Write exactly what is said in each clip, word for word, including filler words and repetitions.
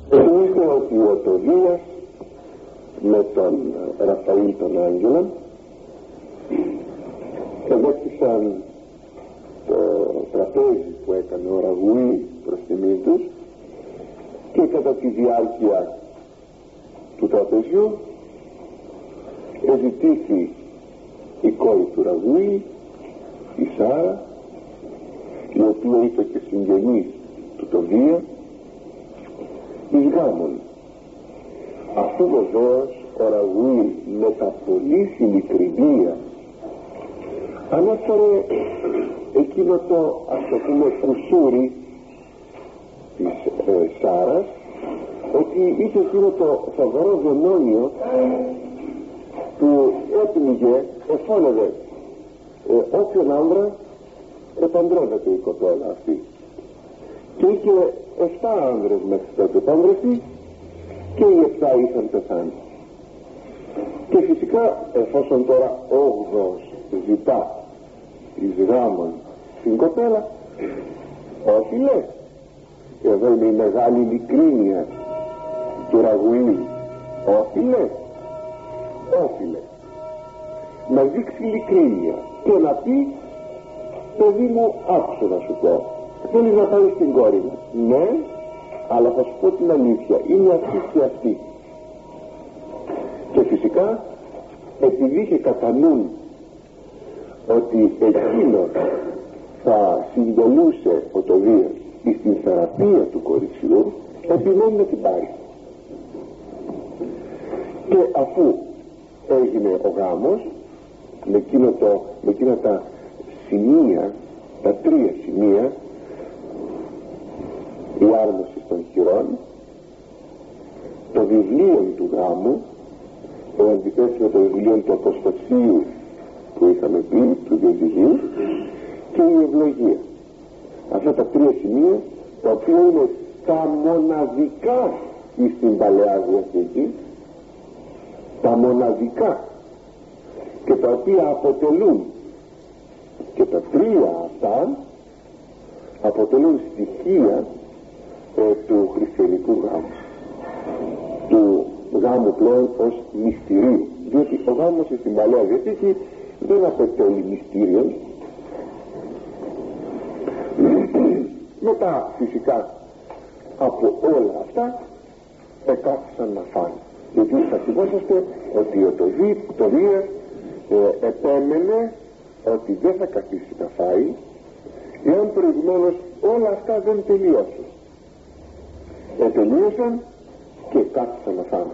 Εννοείται ότι ο Τοβίας με τον Ραφαήλ τον Άγγελο εδέχτησαν το τραπέζι που έκανε ο Ραγουή προς τιμή τους, και κατά τη διάρκεια του τραπεζιού εζητήθη η κόρη του Ραγουή, η Σάρα, η οποία ήταν και συγγενής του Τοβία, εις γάμον. Αφού βεβαίως ο Ραγουή με τα πολύ ειλικρινία ανέφερε εκείνο το, ας το πούμε, κουσούρι της ε, Σάρας, ότι είχε εκείνο το φοβερό δαιμόνιο που έπνιγε, εφώνευε ε, όποιον άντρα επαντρεύεται η κοπέλα αυτή, και είχε εφτά άνδρες μέχρι τότε παντρευτεί και οι εφτά είχαν πεθάνει. Και φυσικά, εφόσον τώρα όγδοος ζητά εις γάμον την κοπέλα, όχι λέει, εδώ είναι η μεγάλη ειλικρίνεια του Ραγουή, όχι λέει, όχι λέει, να δείξει ειλικρίνεια και να πει, παιδί μου, άκουσε να σου πω, θέλεις να πάρεις την κόρη μου? Ναι, αλλά θα σου πω την αλήθεια, είναι αυτή και αυτή. Και φυσικά, επειδή είχε κατά νου ότι εκείνος θα συντελούσε ο Τοβίας στην θεραπεία του κοριτσιού, επιμένει να την πάρει. Και αφού έγινε ο γάμος με, εκείνο το, με εκείνα τα σημεία, τα τρία σημεία, η άρμωση των χειρών, το βιβλίο του γάμου, το αντιθέσει με το βιβλίο του αποστασίου που είχαμε πει, του διαζυγίου, και η ευλογία. Αυτά τα τρία σημεία, τα οποία είναι τα μοναδικά στην Παλαιά Διαθήκη, τα μοναδικά, και τα οποία αποτελούν, και τα τρία αυτά αποτελούν στοιχεία ε, του χριστιανικού γάμου, του γάμου πλέον ως μυστηρίου, διότι ο γάμος στην Παλαιά Διαθήκη δεν αποτελεί μυστήριο. Μετά φυσικά από όλα αυτά εκάθισαν να φάνε, γιατί θα θυμόσαστε ότι ο Τοβίας ε, επέμενε ότι δεν θα καθίσει να φάει εάν προηγουμένως όλα αυτά δεν τελειώσουν. Ετελείωσαν και κάθισαν να φάνε.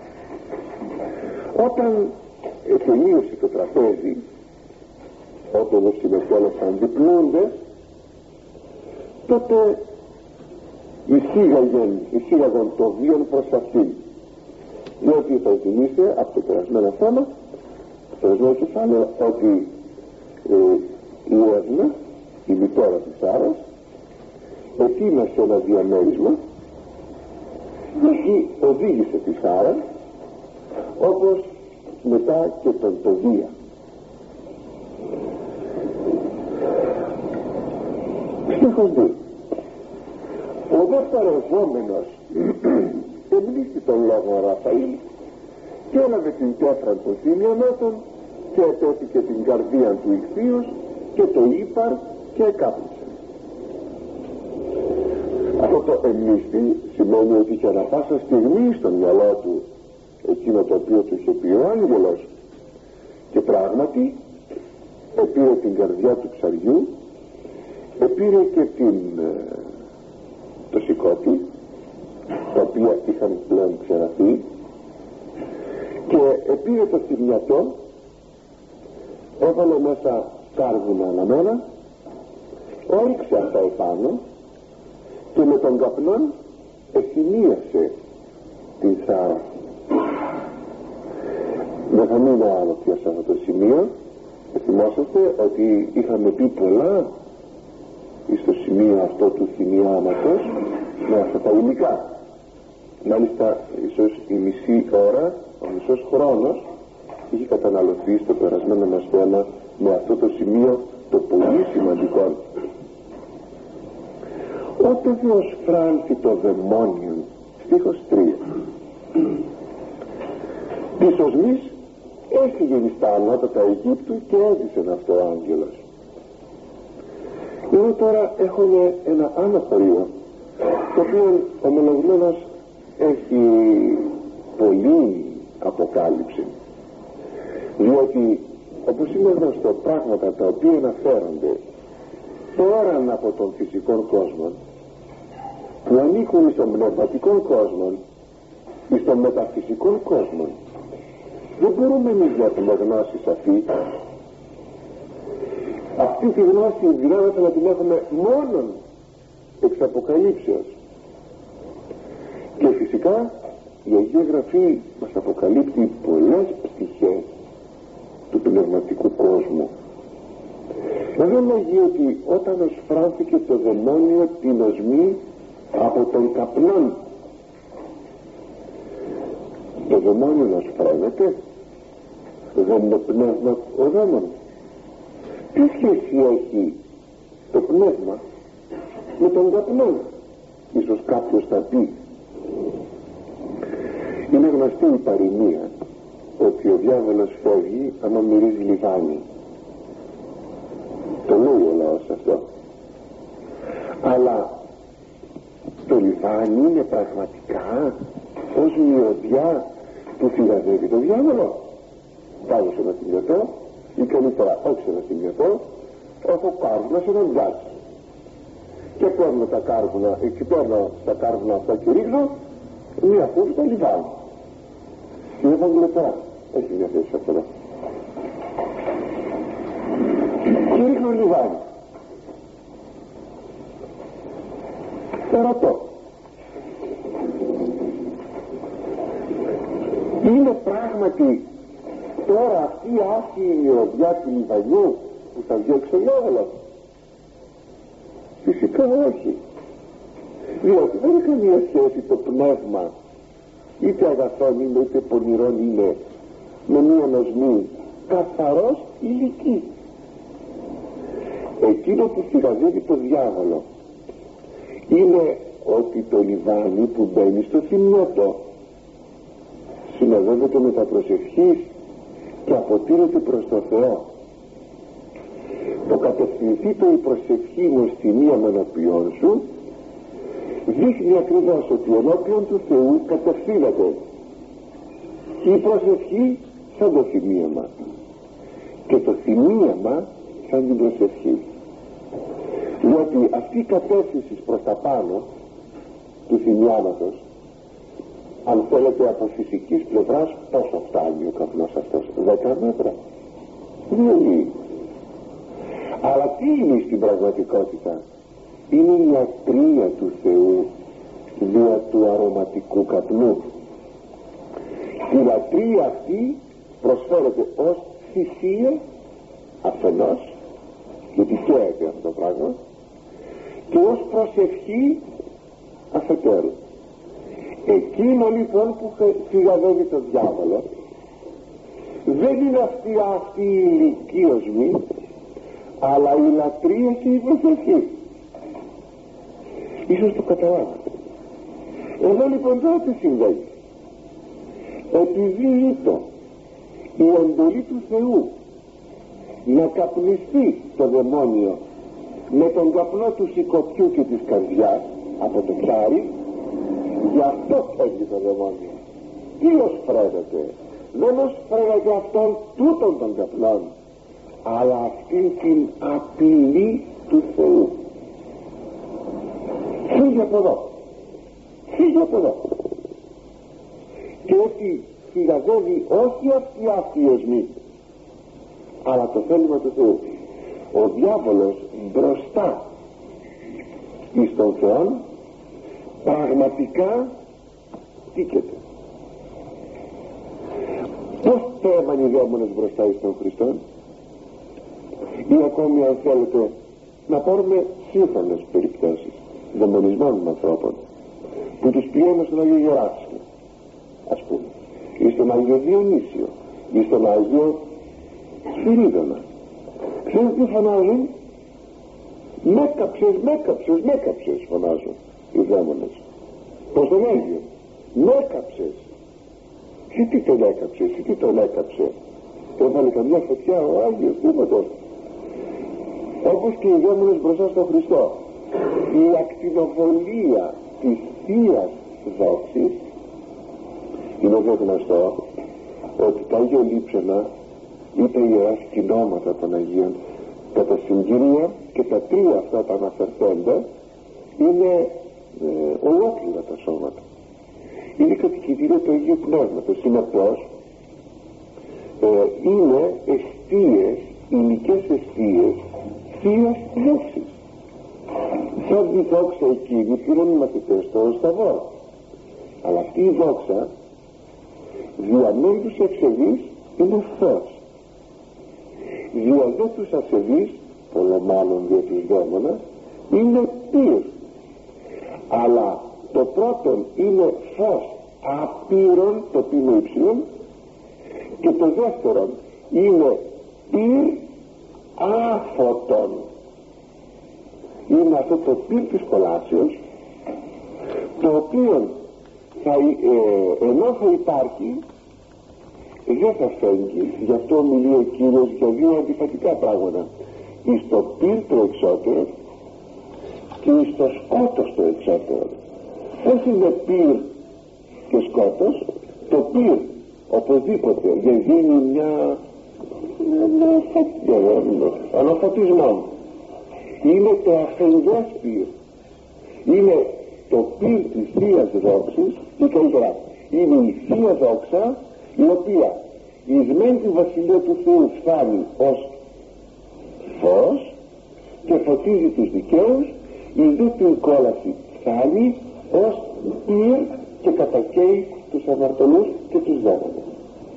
Όταν ε, τελείωσε το τραπέζι, όταν οι συμμετέχοντες διπλούνται, τότε εισήγαγαν, εισήγαγαν το βίον προς αυτήν, διότι θα θυμίστε από το περασμένο θέμα, το περασμένο κεφάλαιο, ότι ε, η Εύνα, η μητέρα της Σάρας, ετοίμασε ένα διαμέρισμα και οδήγησε τη Σάρα, όπως μετά και τον Τοβία. Στίχος δύο. Ο δε παρευόμενος εμπλήστη τον λόγο Ραφαήλ και έλαβε την τέφρα των θύμιανότων και επέθηκε την καρδία του ηχθείους και το ύπαρ και εκάπνισε. Αυτό το εμπλήστη σημαίνει ότι είχε ανα πάσα στιγμή στο μυαλό του εκείνο το οποίο του είχε πει ο άγγελος, και πράγματι επήρε την καρδιά του ψαριού, επήρε και την, το σηκώτη, τα οποία είχαν πλέον ξεραθεί, και επήρε το θυμιατό, έβαλε μέσα κάρβουνα αναμένα, όριξε αυτά επάνω και με τον καπνόν εθυμίασε την Σάρα. Δεν θα μείνω άλλο πια σε αυτό το σημείο. Θυμόσαστε ότι είχαμε πει πολλά στο σημείο αυτό του θυμιάματος με αυτά τα υλικά. Μάλιστα ίσως η μισή ώρα, ο μισός χρόνος είχε καταναλωθεί στο περασμένο μας θέμα με αυτό το σημείο το πολύ σημαντικό. Όταν Θεός φράνθη το δαιμόνιο στίχος τρία. Της οσμής έφυγε στα ανώτατα Αιγύπτου και έζησε αυτό ο άγγελος. Εδώ τώρα έχουμε ένα άλλο χωρίο, το οποίο ο μελωγμένος έχει πολύ αποκάλυψη, διότι όπως είναι γνωστό, πράγματα τα οποία αναφέρονται πέραν από τον φυσικό κόσμο, που ανήκουν στον πνευματικό κόσμο ή στον μεταφυσικό κόσμο, δεν μπορούμε εμείς να έχουμε γνώση σαφή. Αυτή τη γνώση δυνάμετα να την έχουμε μόνον εξ αποκαλύψεως. Και φυσικά η Αγία Γραφή μας αποκαλύπτει πολλές πτυχές του πνευματικού κόσμου. Εδώ λέγει ότι όταν οσφράνθηκε το δαιμόνιο την οσμή από τον καπνόν, το δαιμόνιο οσφραίνεται, δεν είναι πνεύμα ο δαίμον. Τι σχέση έχει το πνεύμα με τον καπνό? Ίσως κάποιος θα πει. Είναι γνωστή η παροιμία ότι ο διάβολος φεύγει άμα μυρίζει λιβάνι. Το λέει ο λαός αυτό. Αλλά το λιβάνι είναι πραγματικά ως μυρωδιά που φυγαδεύει το διάβολο? Πάω σε ένα θυμιωτό, ή καλύτερα όχι σε ένα θυμιωτό, έχω κάρβουνα σε έναν γκάζι και παίρνω τα κάρβουνα, και παίρνω τα κάρβουνα αυτά και ρίχνω μία φούση στο λιβάνι. Είναι βαγγλετά, έχει μια θέση αυτό εδώ, και ρίχνω λιβάνι. Ερωτώ, είναι πράγματι τώρα αυτή η άσχημη μυρωδιά του λιβανιού που θα διώξει ο διάβολος? Φυσικά όχι, διότι δεν έχει καμία σχέση το πνεύμα, είτε αγαθόν είναι είτε πονηρόν είναι, με μία οσμή καθαρός υλική. Εκείνο που φυγαδεύει το διάβολο είναι ότι το λιβάνι που μπαίνει στο θυμιώτο συνοδεύεται με τα προσευχής και αποτείνεται προς το Θεό. Το κατευθυνθεί το η προσευχή μου στη μία ενώπιον σου δείχνει ακριβώς ότι ενώπιον του Θεού κατευθύνεται η προσευχή σαν το θυμίαμα και το θυμίαμα σαν την προσευχή, διότι αυτή η κατεύθυνση προς τα πάνω του θυμιάματος, αν θέλετε από φυσικής πλευράς, πόσο φτάνει ο καπνός αυτός? Δέκα μέτρα, δύο λίγοι. Αλλά τι είναι στην πραγματικότητα? Είναι η λατρεία του Θεού δια του αρωματικού καπνού. Η λατρεία αυτή προσφέρεται ως θυσία αφενός, γιατί καίεται αυτό το πράγμα, και ως προσευχή αφετέρου. Εκείνο λοιπόν που φυγαδεύει το διάβολο δεν είναι αυτή, αυτή η ηλική οσμή, αλλά η λατρεία και η προσευχή. Ίσως το καταλάβατε. Εδώ λοιπόν τώρα τι συμβαίνει? Επειδή ήτο η εντολή του Θεού να καπνιστεί το δαιμόνιο με τον καπνό του σηκωτιού και της καρδιάς από το ψάρι, γι' αυτό φεύγει το δαιμόνιο. Τι οσφραίνεται? Δεν οσφραίνεται αυτόν τούτον των καπνών, αλλά αυτήν την απειλή του Θεού. Φύγε από εδώ, φύγε από εδώ. Και ότι φυγαδεύει όχι αυτή αυτή η οσμή, αλλά το θέλημα του Θεού. Ο διάβολος μπροστά εις τον Θεό πραγματικά τίκεται. Πώς πέμαν οι δαίμονες μπροστά εις τον Χριστό? Ή ακόμη αν θέλετε να πάρουμε σύγχρονες περιπτώσεις δαιμονισμών ανθρώπων που τους πηγαίνουν στον Άγιο Γεράσκιο, ας πούμε, ή στον Άγιο Διονύσιο ή στον Άγιο Σπυρίδωνα. Ξέρετε τι φωνάζουν? Μέκαψες, μέκαψες, μέκαψες φωνάζουν οι δαίμονες προς τον Άγιο. με έκαψες. Γιατί τον έκαψες, γιατί τον έκαψε? Έβαλε καμιά φωτιά ο Άγιος? Τίποτα. Όπως και οι δαίμονες μπροστά στον Χριστό. Η ακτινοβολία της Θείας Δόξης είναι εδώ γνωστό ότι τα Άγια Λείψανα ή τα Ιερά Σκηνώματα των Αγίων κατά συγκυρία και τα τρία αυτά τα αναφερθέντα είναι ε, ολόκληρα τα σώματα. Είναι κατοικητήρια του Αγίου Πνεύματος. Συνεπώς ε, είναι εστίες, υλικές εστίες Θείας Δόξης. Σαν τη δόξα εκείνη πήραν οι μαθητές στο Σταυρό. Αλλά αυτή η δόξα διαμένει τους ευσεβείς είναι φως. Δια δε τους ασεβείς, πολλο μάλλον δια τους δαίμονας, είναι πύρ. Αλλά το πρώτον είναι φως απείρων, το πίνο ύψιλον, και το δεύτερον είναι πύρ άφωτον. Είναι αυτό το πύρ της κολάσεως, το οποίο θα, ε, ενώ θα υπάρχει δεν θα φέγγει. Γι' αυτό μιλεί ο Κύριος για δύο αντιφατικά πράγματα: εις το πύρ το εξώτερο και εις το σκότος το εξώτερο. Όχι είναι πύρ και σκότος. Το πύρ οπωσδήποτε δεν δίνει μια αναφωτισμό. Είναι το αφεντός πύρ. Είναι το πύρ της Θείας Δόξης, ή καλύτερα είναι η Θεία Δόξα, η οποία εις μεν τη Βασιλεία του Θεού φτάνει ως φως και φωτίζει τους δικαίους, εις δε την κόλαση φτάνει ως πύρ και κατακαίει τους αμαρτωλούς και τους δαίμονες.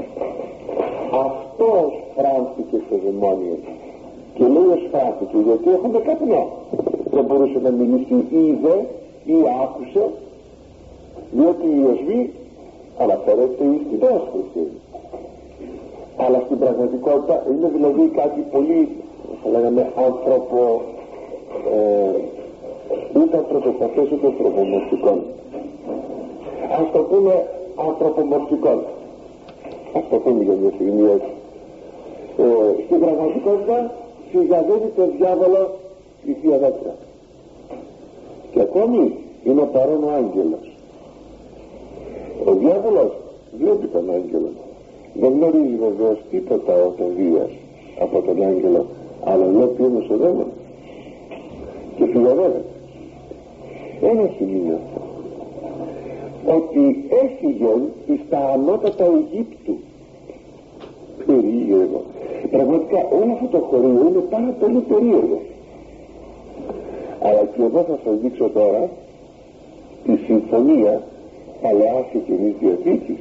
Αυτός φράνθηκε στο δαιμόνιο, και λέει ως φράνθηκε γιατί έχουμε καπνό. Δεν μπορούσε να μιλήσει είδε ή άκουσε, διότι η οσβή αναφέρεται στην πρόσκληση. Αλλά στην πραγματικότητα είναι δηλαδή κάτι πολύ, θα λέγαμε, άνθρωπο ε, ούτε ανθρωποπαθές ούτε ανθρωπομορφικών. Ας το πούμε ανθρωπομορφικών. Ας το πούμε για μια στιγμή έτσι. Ε, στην πραγματικότητα φυγαδεύει το διάβολο η Θεία Δόξα. Και ακόμη είναι παρόν ο άγγελος. Ο διάβολος βλέπει τον άγγελο, δεν γνωρίζει βεβαίως τίποτα ο Τοβίας από τον άγγελο, αλλά βλέπει όμως ο δαίμονας και φυγαδεύεται. Ένα σημείο ότι έφυγε στα ανώτατα Αιγύπτου. Περίεργο. Πραγματικά όλο αυτό το χωρίο είναι πάρα πολύ περίεργο. Αλλά και εδώ θα σας δείξω τώρα τη συμφωνία Παλαιάς και Καινής Διαθήκης.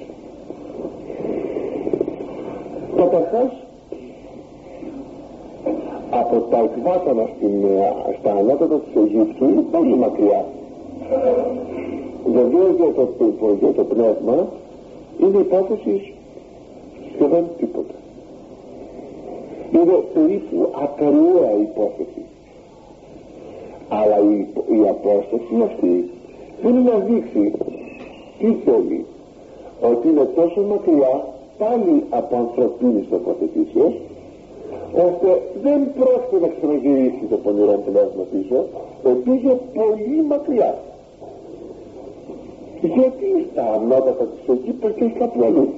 Καταρχάς από τα εκβάτανα στα ανώτατα της Αιγύπτου είναι πολύ μακριά. Βεβαίως για το, για το πνεύμα είναι υπόθεση σχεδόν τίποτα. Είναι περίπου ακαριαία υπόθεση. Αλλά η, η απόσταση αυτή θέλει να δείξει τι θέλει, ότι είναι τόσο μακριά πάλι από ανθρωπίνης τοποθετήσεως, ώστε δεν πρόκειται να ξαναγυρίσει το πονηρό πνεύμα πίσω, πήγε πολύ μακριά. Γιατί στα ανώτατα της Αιγύπτου και κάπου αλλού?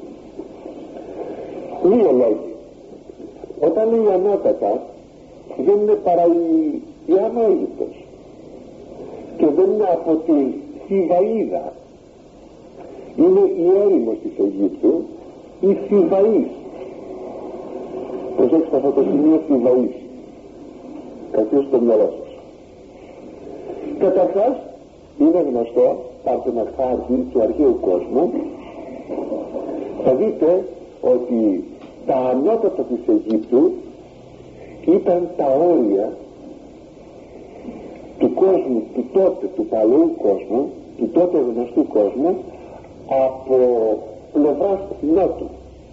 Δύο λόγοι. Όταν είναι ανώτατα δεν είναι παρά η, η Άνω Αίγυπτος και δεν είναι από τη Θηβαΐδα. Είναι η έρημος της Αιγύπτου, η Θηβαής. Προσέξτε αυτό το σημείο, Θηβαής, καθώς στο μυαλό σας. Καταρχάς είναι γνωστό, πάρτε ένα χάρτη του αρχαίου κόσμου, θα δείτε ότι τα ανώτατα της Αιγύπτου ήταν τα όρια του κόσμου, του τότε, του παλαιού κόσμου, του τότε γνωστού κόσμου, από πλευράς νότου.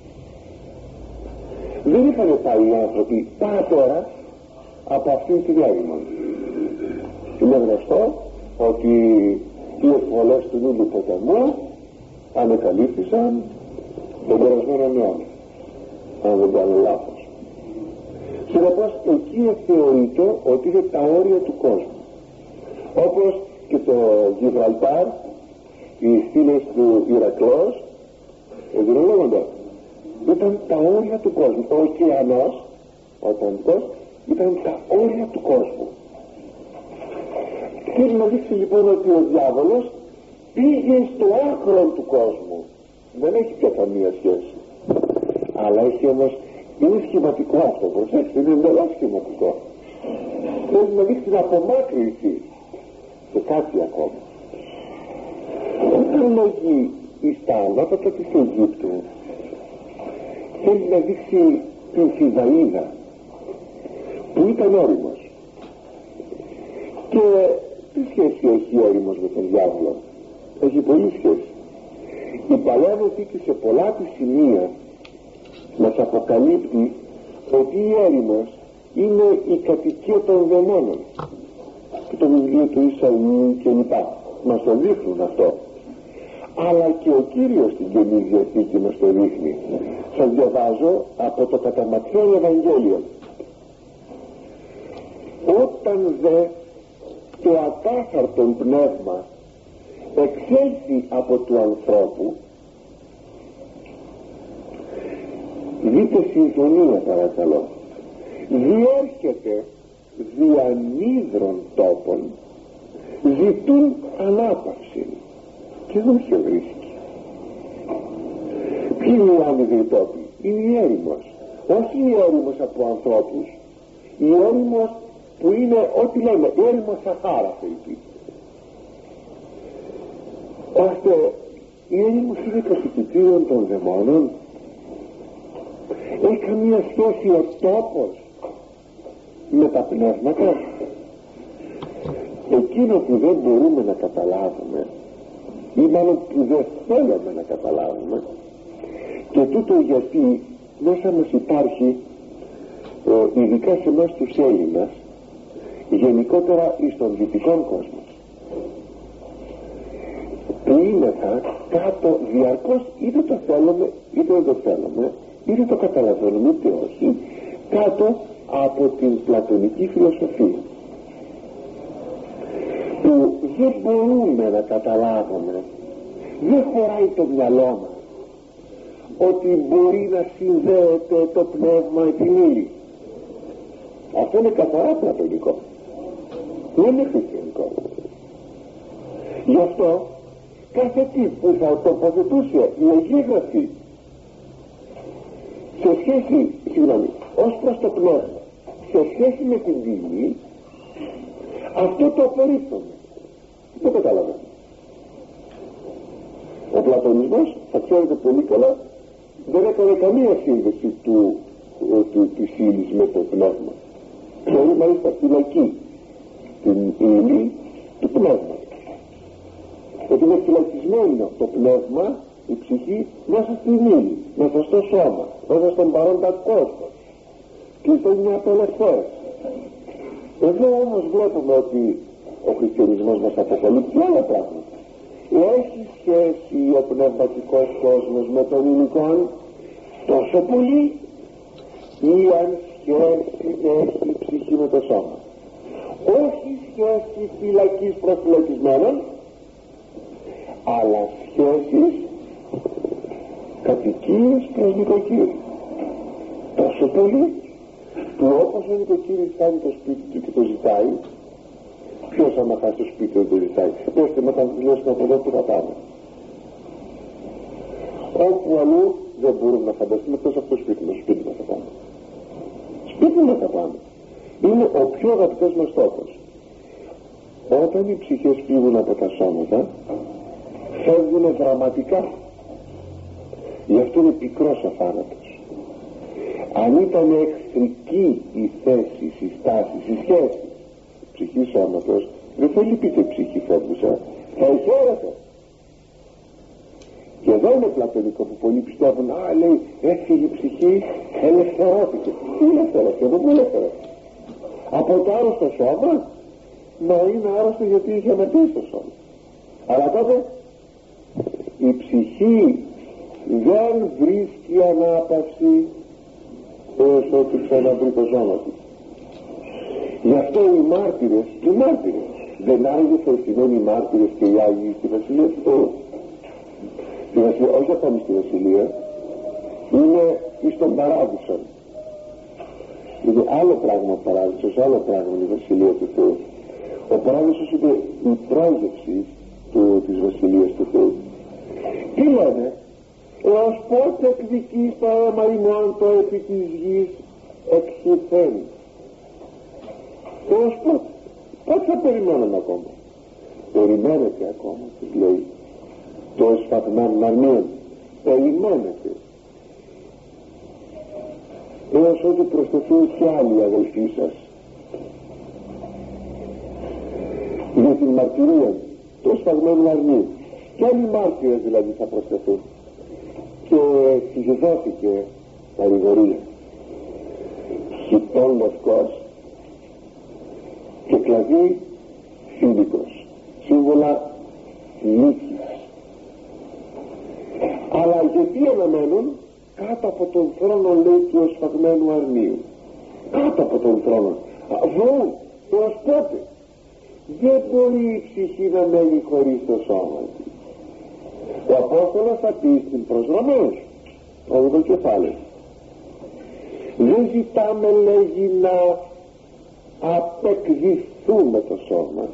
Δεν είχαν πάει οι άνθρωποι παραπέρα από αυτήν την έρημο. Είναι γνωστό ότι οι εκβολές του Νείλου ποταμού ανακαλύφθησαν τον περασμένο αιώνα, αν δεν κάνω λάθος. Συνεπώς εκεί θεωρείται ότι είναι τα όρια του κόσμου, όπως και το Γιβραλτάρ, οι στήλες του Ηρακλός εγκρολόγοντα, ήταν τα όρια του κόσμου. Ο ωκεανός, ο Ατλαντικός, ήταν τα όρια του κόσμου. Θέλει να δείξει λοιπόν ότι ο διάβολος πήγε στο άκρο του κόσμου, δεν έχει πια καμία σχέση, αλλά έχει όμως, είναι σχηματικό αυτό, προσέξτε, είναι εντελώς σχηματικό. Θέλει να δείξει την απομάκρυνση σε κάτι ακόμα. Όταν λογεί εις τα ανώτατα της Αιγύπτου, θέλει να δείξει την Φιδαΐδα που ήταν όριμος. Και τι σχέση έχει όριμος με τον διάβολο? Έχει πολύ σχέση. Η Παλαιά Διαθήκη σε πολλά της σημεία μας αποκαλύπτει ότι η έρημος είναι η κατοικία των δαιμόνων, και το βιβλίο του Ισαΐου και λοιπά μας το δείχνουν αυτό, αλλά και ο Κύριος στην Καινή Διαθήκη μας το δείχνει. Σας διαβάζω από το κατά Ματθαίον Ευαγγέλιο. Όταν δε το ακάθαρτον πνεύμα εξέλθει από του ανθρώπου, δείτε συμφωνία παρακαλώ, διέρχεται διανύδρων τόπων, ζητούν ανάπαυση και δεν σε βρίσκει. Ποιοι είναι οι άνυδροι τόποι? Είναι η έρημος, όχι η έρημος από ανθρώπους, η έρημος που είναι ό,τι λέμε έρημος Σαχάρα, Φελπή. Ώστε η έρημος είναι κατοικητήριον των δαιμόνων. Έχει καμία σχέση ο τόπος με τα πνεύματα? Εκείνο που δεν μπορούμε να καταλάβουμε, ή μάλλον που δεν θέλουμε να καταλάβουμε, και τούτο γιατί μέσα μας υπάρχει, ε, ειδικά σε εμάς τους Έλληνας, γενικότερα εις τον δυτικών κόσμο, που είμεθα κάτω διαρκώς, είτε το θέλουμε είτε δεν το θέλουμε, είτε το καταλαβαίνουμε είτε όχι, κάτω από την πλατωνική φιλοσοφία, που δεν μπορούμε να καταλάβουμε, δεν χωράει το μυαλό μας ότι μπορεί να συνδέεται το πνεύμα με την ύλη. Αυτό είναι καθαρά πλατωνικό, δεν είναι χριστιανικό. Γι' αυτό κάθε τι που θα τοποθετούσε η Αγία Γραφή σε σχέση, συγγνώμη, ως προς το πνεύμα, σε σχέση με την ύλη, αυτό το απορρίπτουμε, δεν το καταλαβαίνω. Ο πλατωνισμός, θα ξέρετε πολύ καλά, δεν έκανε καμία σύνδεση του, του, της ύλης με το πνεύμα. Θεωρεί μάλιστα φυλακή την ύλη του πνεύματος, ότι είναι φυλακισμένο το πνεύμα, η ψυχή, μέσα στην ύλη, μέσα στο σώμα, μέσα στον παρόντα κόσμο, και αυτό είναι απελευθέρωση. Εδώ όμως βλέπουμε ότι ο χριστιανισμός μας αποκαλύπτει άλλα πράγματα. Έχει σχέση ο πνευματικός κόσμος με τον υλικό τόσο πολύ, ή αν σχέση έχει η ψυχή με το σώμα? Όχι σχέση φυλακής προς φυλακισμένων, αλλά σχέσεις κατοικίες προς νοικοκύρη. Τόσο πολύ που όπως ο νοικοκύρης φτάνει το σπίτι του και το ζητάει, ποιος άμα χάσει το σπίτι του το ζητάει? Πέστε με, όταν δουλειώσουμε από εδώ που θα πάμε? Όπου αλλού δεν μπορούμε να φανταστούμε, εκτός από το σπίτι μας, σπίτι μας θα πάμε. Σπίτι μας θα πάμε. Είναι ο πιο αγαπητός μας τόπος. Όταν οι ψυχές φύγουν από τα σώματα, φεύγουν δραματικά. Γι' αυτό είναι πικρός ο θάνατος. Αν ήταν εχθρική η θέση, η στάση, η σχέση ψυχή σώματος, δεν θα λυπείται η ψυχή φεύγουσα, θα εχαίρεται. Και εδώ είναι πλατωνικό που πολλοί πιστεύουν, α, λέει, έφυγε η ψυχή, ελευθερώθηκε. Τι ελευθερώθηκε? Από πού ελευθερώθηκε? Από το άρρωστο σώμα? Μα είναι άρρωστο γιατί είχε μετρήσει το σώμα. Αλλά τότε η ψυχή δεν βρίσκει ανάπαυση έως ότου ξαναβρει το σώμα του. Γι' αυτό οι μάρτυρες, οι μάρτυρες δεν άγιοι θα σημαίνει οι μάρτυρες και οι άγιοι στη Βασιλεία του Θεού. Στη Βασιλεία, όχι ακόμη στη Βασιλεία, είναι εις τον παράδεισο. Είναι άλλο πράγμα ο παράδεισος, άλλο πράγμα η Βασιλεία του Θεού. Ο παράδεισος είναι η πρόγευση του, της Βασιλείας του Θεού. Τι λένε? Έως πότε εκδικείς το αίμα ημών το επί της γης εξηθέν? Έως πότε? Πότε θα περιμένουμε ακόμα? Περιμένετε ακόμα, τους λέει το εσφαγμένων αρνίων. Περιμένετε έως ότου προσθεθούν και άλλοι αδελφοί σας για την μαρτυρία του εσφαγμένου αρνίου. Και άλλοι μάρτυρες δηλαδή θα προσθεθούν. Και συζητώθηκε παρηγορία, χιτών λευκός και κλαδί φίδικος, σύμβολα νίκης. Αλλά γιατί αναμένουν? Κάτω από τον θρόνο, λέει, του εσφαγμένου αρνίου. Κάτω από τον θρόνο. Βρουν έως πότε? Δεν μπορεί η ψυχή να μένει χωρίς το σώμα της. Ο Απόστολος θα πει στην προς Ρωμαίους, όγδοο κεφάλαιο, δεν ζητάμε, λέγει, να απεκδηθούμε το σώμα,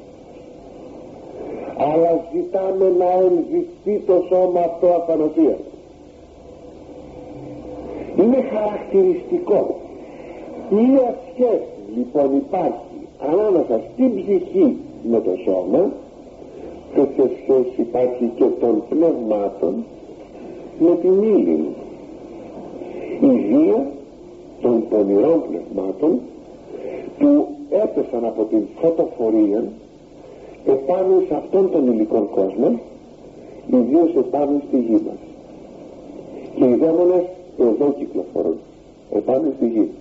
αλλά ζητάμε να ενδειχθεί το σώμα αυτό αθανασία. Είναι χαρακτηριστικό. Μία σχέση λοιπόν υπάρχει ανάμεσα στην ψυχή με το σώμα, τέτοια σχέση υπάρχει και των πνευμάτων με την ύλη. Οι δύο των πονηρών πνευμάτων που έπεσαν από την φωτοφορία επάνω σε αυτόν τον υλικών κόσμο, ιδίως επάνω στη γη μας. Και οι δαίμονες εδώ κυκλοφορούν επάνω στη γη.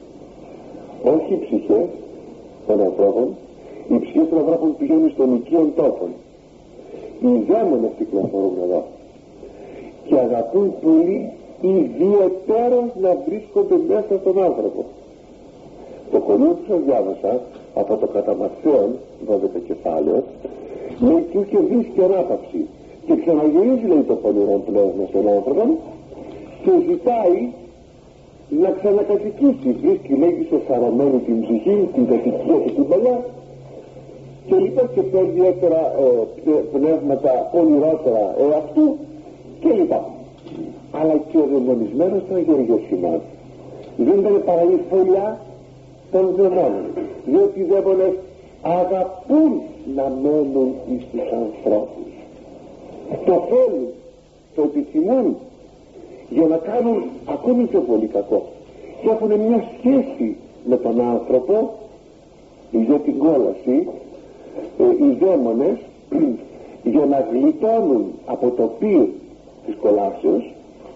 Όχι οι ψυχές των ανθρώπων, οι ψυχές των ανθρώπων πηγαίνουν στον οικείον τόπον. Οι δαίμονες κυκλοφορούν εδώ και αγαπούν πολύ ιδιαιτέρως να βρίσκονται μέσα στον άνθρωπο. Το κονίο που σας διάβασα από το κατά Ματθαίον δώδεκα κεφάλαιο λέει του και βρίσκει ανάπαυση και ξαναγυρίζει, λέει, το πονηρό πνεύμα στον άνθρωπο και ζητάει να ξανακατοικήσει. Βρίσκει, λέγει, σε σαρωμένη την ψυχή, την κατοικία και την παλιά και λοιπά και πιο ιδιαίτερα ε, πνεύματα ονειρότερα ε, αυτού και λοιπά. Αλλά και ο δαιμονισμένος ήταν γεργεσιμάς. Δεν ήταν παρά η φωλιά των δαιμόνων, διότι οι δαίμονες αγαπούν να μένουν εις τους ανθρώπους, το θέλουν, το επιθυμούν για να κάνουν ακόμη πιο πολύ κακό και έχουν μια σχέση με τον άνθρωπο για την κόλαση. ε, οι δαίμονες για να γλιτώνουν από το πύρ της κολάσεως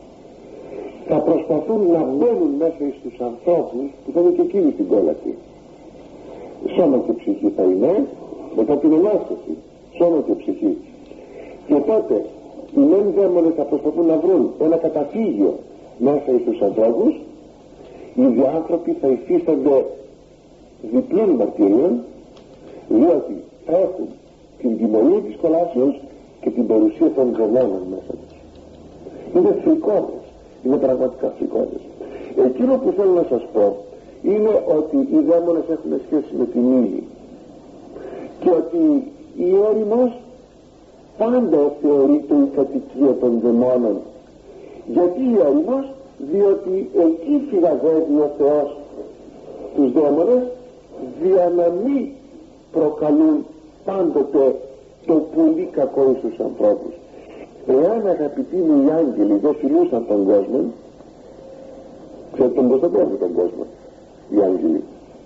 θα προσπαθούν να μπαίνουν μέσα στους ανθρώπους που θα είναι και εκείνοι στην κόλαση. Σώμα και ψυχή θα είναι μετά την Ανάσταση, σώμα και ψυχή. Και τότε οι μεν δαίμονες θα προσπαθούν να βρουν ένα καταφύγιο μέσα στους ανθρώπους, οι ίδιοι άνθρωποι θα υφίστανται διπλών μαρτυρίων, διότι θα έχουν την τιμωρία της κολάσεως και την παρουσία των δαιμόνων μέσα τους. Είναι φρικόδες, είναι πραγματικά φρικόδες. Εκείνο που θέλω να σας πω είναι ότι οι δαίμονες έχουν σχέση με την ύλη και ότι η έρημος πάντα θεωρείται η κατοικία των δαιμόνων. Γιατί η έρημος? Διότι εκεί φυλαγεύει ο Θεός τους δαίμονες για να μην προκαλούν πάντοτε το πολύ κακό στους ανθρώπους. Εάν, αγαπητοί μου, οι άγγελοι δεν φιλούσαν τον κόσμο, ξέρετε τον προστατεύουν τον κόσμο οι άγγελοι.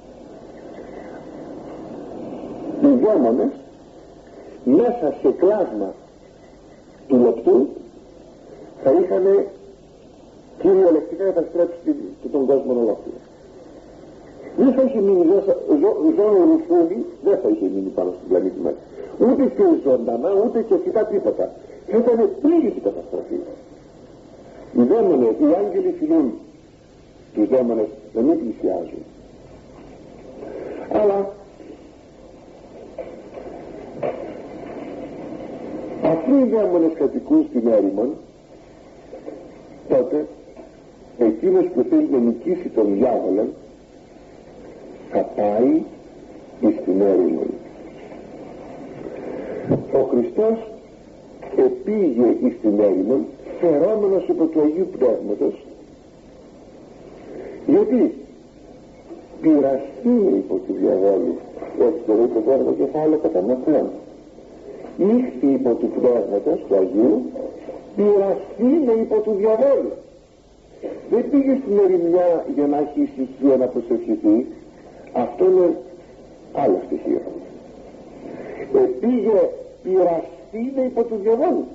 Οι δαίμονες μέσα σε κλάσμα του λεπτού θα είχαν κυριολεκτικά καταστρέψει τον κόσμο ολόκληρο. Δεν θα είχε μείνει ζώο ρουφούνι, δεν θα είχε μείνει πάνω στην πλανήτη μας. Ούτε και ζωντανά, ούτε και φυτά τίποτα. θα ήταν πλήρης η καταστροφή. Οι δαίμονες, οι άγγελοι φιλούν τους δαίμονες να μην πλησιάζουν. Αλλά αφού οι δαίμονες κατοικούν στην έρημον, τότε εκείνος που θέλει να νικήσει τον διάβολο θα πάει εις την έρημον. Ο Χριστός επήγε εις την έρημον φερόμενος υπό του Αγίου Πνεύματος, γιατί πειραστεί υπό του διαβόλου, έτσι το λέει το δέργο κεφάλαιο κατά μακρόν, ήχθη υπό του Πνεύματος του Αγίου, πειραστεί υπό του διαβόλου. Δεν πήγε στην ερημιά για να έχει ησυχία να προσευχηθεί, αυτό είναι άλλο στοιχείο. Επήγε πειραστεί υπό του διαβόλου.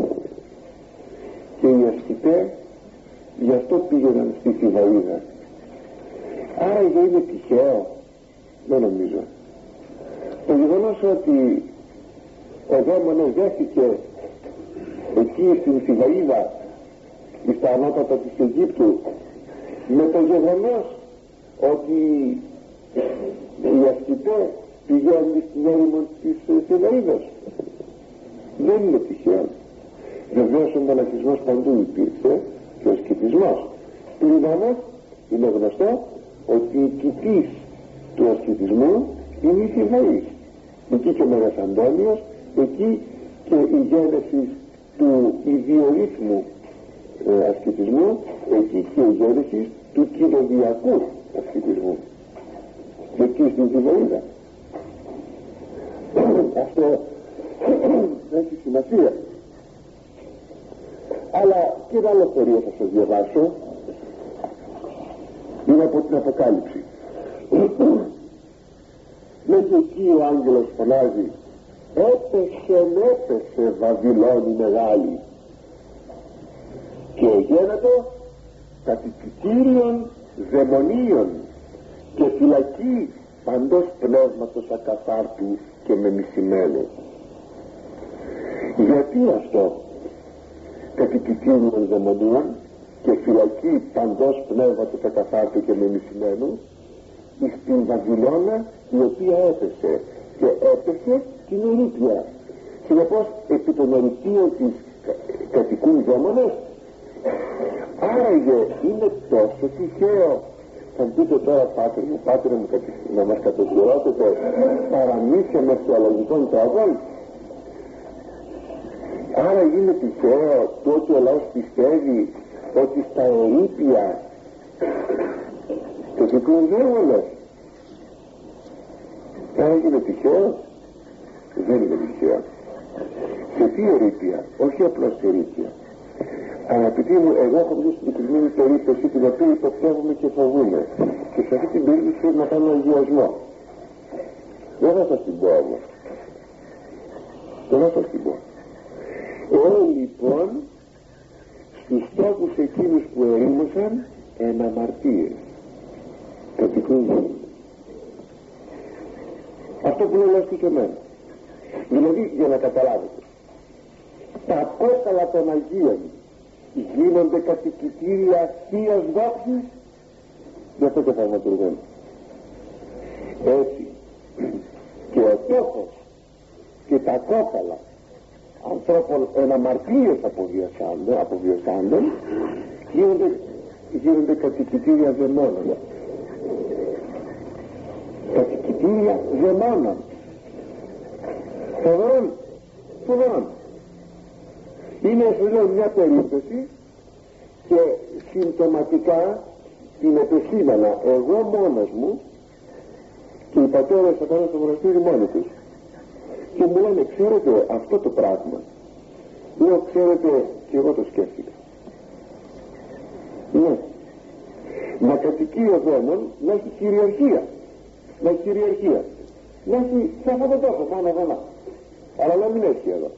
Και οι ασκητές γι' αυτό πήγαιναν στη Θηβαΐδα. Άρα δεν είναι τυχαίο? Δεν νομίζω. Το γεγονός ότι ο δαίμονας δέχτηκε εκεί στην Θηβαΐδα, στα ανώτατα της Αιγύπτου, με το γεγονός ότι οι ασκητές πηγαίνουν στην έρημο της Θηβαΐδας, δεν είναι τυχαίο. Βεβαίως ο μοναχισμός παντού υπήρξε και ο ασκητισμός. Πλην όμως είναι γνωστό ότι η κοιτής του ασκητισμού είναι η Θηβαΐς. Εκεί και ο Μέγας Αντώνιος, εκεί και η γένεση του ιδιορύθμου ε, ασκητισμού, εκεί και η γένεση του κοινωνιακού ασκητισμού, εκεί στην Θηβαΐδα. Αυτό έχει σημασία. Αλλά και ένα άλλο χωρίο θα σας διαβάσω, είναι από την Αποκάλυψη. Μέχρι εκεί ο άγγελος φωνάζει, έπεσε, έπεσε Βαβυλώνη μεγάλη, και γένετο κατοικητήριον δαιμονίων και φυλακή παντός πνεύματος ακαθάρτου και μεμισημένου. Γιατί αυτό? Κατοικητήριον δαιμονίων και φυλακή παντός πνεύματος ακαθάρτου και μεμισημένου, εις την Βαβυλώνα η οποία έπεσε, και έπεσε την ερήπια. Συνεπώς επί των ερηπίων της κατοικούν δαίμονες. Άραγε είναι τόσο τυχαίο? Θα μου πείτε τώρα, πάτερ μου, πάτερ μου, να μας κατοχυρώσετε παραμύθια με θεολογικών τρόπων? Άρα είναι τυχαίο το ότι ο λαός πιστεύει ότι στα ερήπια κατοικούν δαίμονες? Άρα είναι τυχαίο? Δεν είναι τυχαίο. Σε τι ερήπια? Όχι απλώς ερήπια. Αγαπητοί μου, εγώ έχω μια συγκεκριμένη περίπτωση την οποία υποπτεύομαι και φοβούμαι, και σε αυτή την περίπτωση θέλω να κάνω αγιασμό. Δεν θα σας την πω όμως. Δεν θα σας την πω. Εγώ λοιπόν στους τόπους εκείνους που ερήμωσαν εν αμαρτίες κατοικούν. Αυτό που λέω και εμένα. Δηλαδή, για να καταλάβετε, τα κόκαλα των Αγίων γίνονται κατοικητήρια θείας δόξης, γι' αυτό και θαυματουργούν. Έτσι και ο τόπος και τα κόκαλα ανθρώπων εν αμαρτίες αποβιωσάντων γίνονται, γίνονται κατοικητήρια δαιμόνων. Κατοικητήρια δαιμόνων. Φοβερόν, φοβερόν. Είναι εδώ μια περίπτωση και συμπτωματικά την επεσήμανα εγώ μόνος μου και οι πατέρες θα πάνε στο μοναστήρι μόνοι τους και μου λένε, ξέρετε αυτό το πράγμα? Λέω, ξέρετε, και εγώ το σκέφτηκα. Ναι, να κατοικεί ο δαίμον, να έχει κυριαρχία, να έχει κυριαρχία, να έχει σε αυτό το τόπο πάνω πάνω, αλλά να μην έχει εδώ.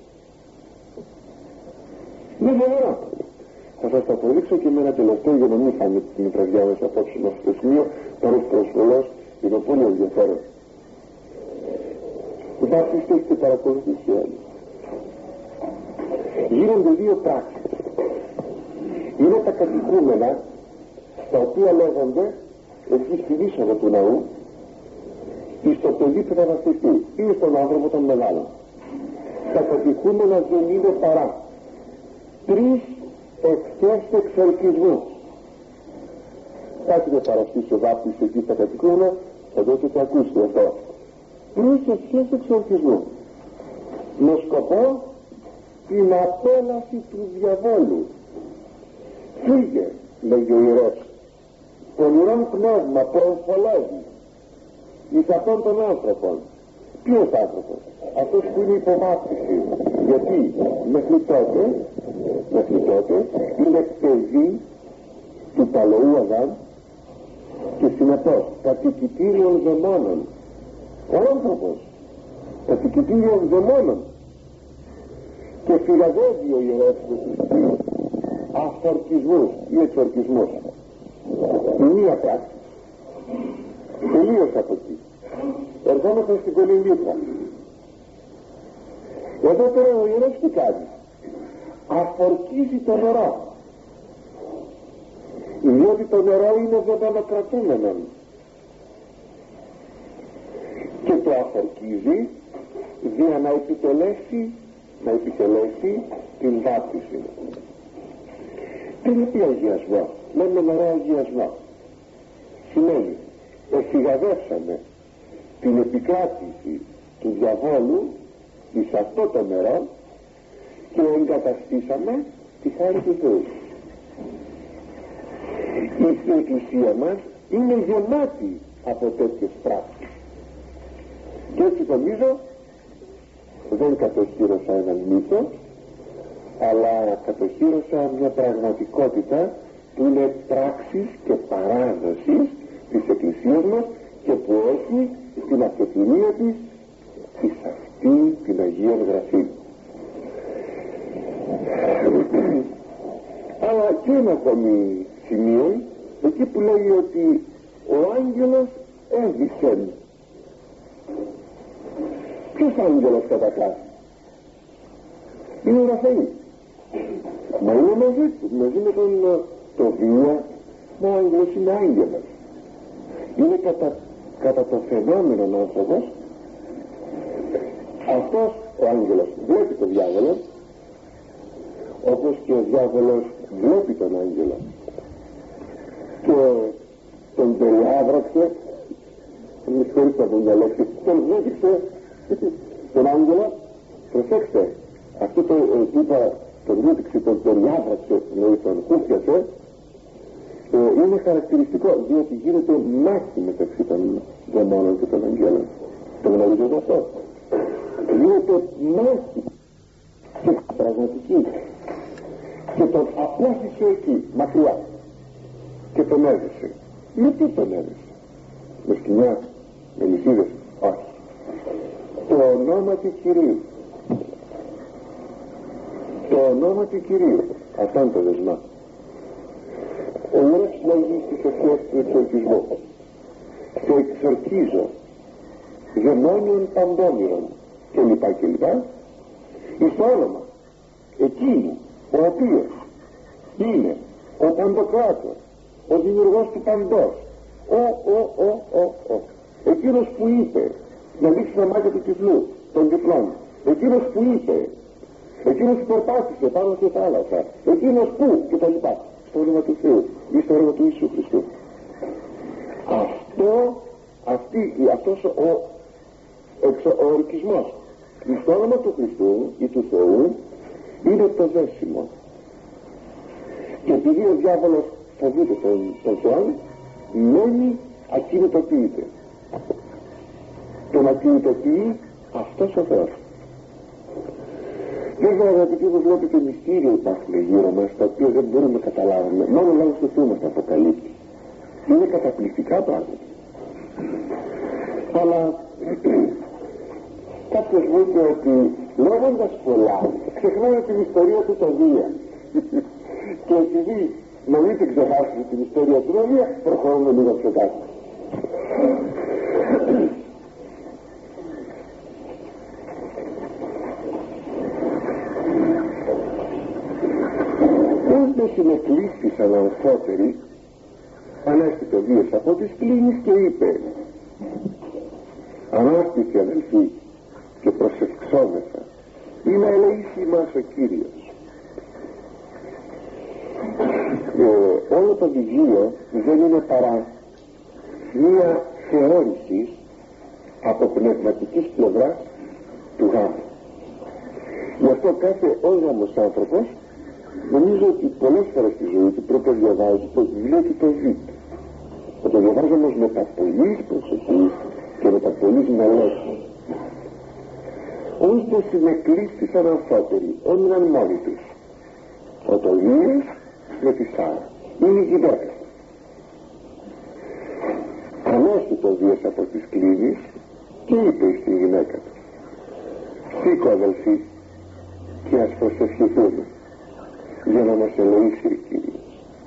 Ναι, βέβαια. Θα σας το αποδείξω και με ένα τελευταίο, για να μην φάμε την βραδιά μας απόψε με αυτό το σημείο, παρός προσβολός, είναι πολύ ενδιαφέρον. Υπάρχει και έχετε παρακολουθήσει όλοι. γίνονται δύο πράξεις. Είναι τα κατοικούμενα, τα οποία λέγονται εκεί στην είσοδο του ναού ή στο παιδί που θα βαφτιστεί ή στον άνθρωπο των μεγάλων. Τα κατοικούμενα δεν είναι παρά τρεις ευχές εξορκισμού. Κάτι με παραστήσει ο βάπτης εκεί στα κατοικούμενα, θα το έχετε ακούσει αυτό. Τρεις ευχές εξορκισμού με σκοπό την απέλαση του διαβόλου. Φύγε, λέγει ο ιερός, πονηρόν πνεύμα που εμφολεύει εις αυτόν τον άνθρωπον. Ποιος άνθρωπος? Αυτός που είναι υποβάπτιση. Γιατί μέχρι τότε, μέχρι τότε είναι παιδί του παλαιού Αδάμ και συνεπώς κατοικητήριων δαιμόνων. Ο άνθρωπος κατοικητήριων δαιμόνων, και φυλαδεύει ο ιερός του Χριστού αφορκισμούς ή εξορκισμούς. Η μία πράξη. Τελείως από εκεί. Ερχόμαστε στην Κολυμβήθρα. Εδώ τώρα ο ιερός τι κάνει? Αφορκίζει το νερό, διότι το νερό είναι δαιμονοκρατούμενο, και το αφορκίζει για να επιτελέσει να επιτελέσει την βάπτιση. Τι είναι τι αγιασμό? Λέμε νερό αγιασμό. Σημαίνει εφηγαδεύσαμε την επικράτηση του διαβόλου εις αυτό το νερό και εγκαταστήσαμε τη χάρη του Θεού. Η Εκκλησία μας είναι γεμάτη από τέτοιες πράξεις, και έτσι νομίζω δεν κατοχύρωσα έναν μύθο, αλλά κατοχύρωσα μια πραγματικότητα που είναι πράξης και παράδοσης της Εκκλησίας μας και που έχει στην αυτοκινία της εις αυτή την Αγία Γραφή. Αλλά και ένα ακόμη σημείο, εκεί που λέει ότι ο άγγελος έδισε. Ποιος άγγελος καταρχάς? Είναι ο Ραφαήλ. Μα είναι μαζί του, μαζί με τον Τοβία. Ο άγγελος είναι άγγελος. Είναι κατά, κατά το φαινόμενο άνθρωπος. Αυτός ο άγγελος βλέπει τον διάβολο, όπως και ο διάβολος βλέπει τον άγγελο, και τον περιάβραξε, με συγχωρείτε από μια λέξη, τον βλέπει τον άγγελο. Προσέξτε, αυτό το ε, είπα, τον ρούτηξε, τον περιάβραξε, δηλαδή τον κούφιασε, ε, είναι χαρακτηριστικό, διότι γίνεται μάχη μεταξύ των δαιμόνων και των αγγέλων. Το γνωρίζετε αυτό? Γίνεται μάχη και πραγματική, και τον απόφυσε εκεί μακριά και τον έδωσε. Με τι τον έδωσε? Με σκοινιά, με λυσίδες? Όχι. Το όνομα του Κυρίου. Το όνομα του Κυρίου. Αυτό είναι το δεσμά. Ο ιερός λέγει στις ευχές του εξορκισμού: και εξορκίζω δαιμόνιων παντόμηρων και λοιπά και λοιπά εις το όνομα εκείνου ο οποίος είναι ο παντοκράτορ, ο δημιουργός του παντός, ο, ο, ο, ο, ο εκείνος που είπε να λήξει τα μάτια του τυφλού, των τυφλών, εκείνος που είπε, εκείνος που περπάτησε πάνω στη θάλασσα, εκείνος που και τα λοιπά, στο όνομα του Θεού ή στο όνομα του Ιησού Χριστού. Αυτό, αυτή, αυτός ο, εξο, ο ορκισμός στο όνομα του Χριστού ή του Θεού είναι το δέσιμο. Και επειδή ο διάβολος φοβείται τον, τον Θεό, μένει ακινητοποιείται. Τον ακινητοποιεί αυτός ο Θεός. Βέβαια, αγαπητοί μου, βλέπετε μυστήρια υπάρχουν γύρω μας, τα οποία δεν μπορούμε να καταλάβουμε. Μόνο ο λόγος του Θεού μας τα αποκαλύπτει. Είναι καταπληκτικά πράγματα. Αλλά κάποιος μου είπε ότι λέγοντας πολλά ξεχνάμε την ιστορία του Τοβία. Και επειδή να μην την ξεχάσουμε την ιστορία του Τοβία, προχωρούμε λίγο πιο κάτω. είτε συνεκλείστησαν αμφότεροι, ανέστη το Δίας από τις κλίνης και είπε: ανάστηση αδελφοί και προσευχόμεθα, ή να ελεήσει μας ο Κύριος. Ε, όλο το βιβλίο δεν είναι παρά μία θεώρηση από πνευματικής πλευράς του γάμου. Γι' αυτό κάθε όγαμος άνθρωπος νομίζω ότι πολλές φορές στη ζωή του πρώτα διαβάζει το βιβλίο και το δει. Θα το διαβάζει όμως με τα πολλής προσοχής και με τα πολλής μελέτης. Ώστε συνεκλείστησαν αμφότεροι, έμειναν μόνοι τους. Ο Τωβίας με τη Σάρα είναι η γυναίκα. Ανέστη το Δίας από τις κλίδες και είπε στη γυναίκα του: σήκω αδελφοί και ας προσευχηθούμε για να μας ελεήσει ο Κύριος.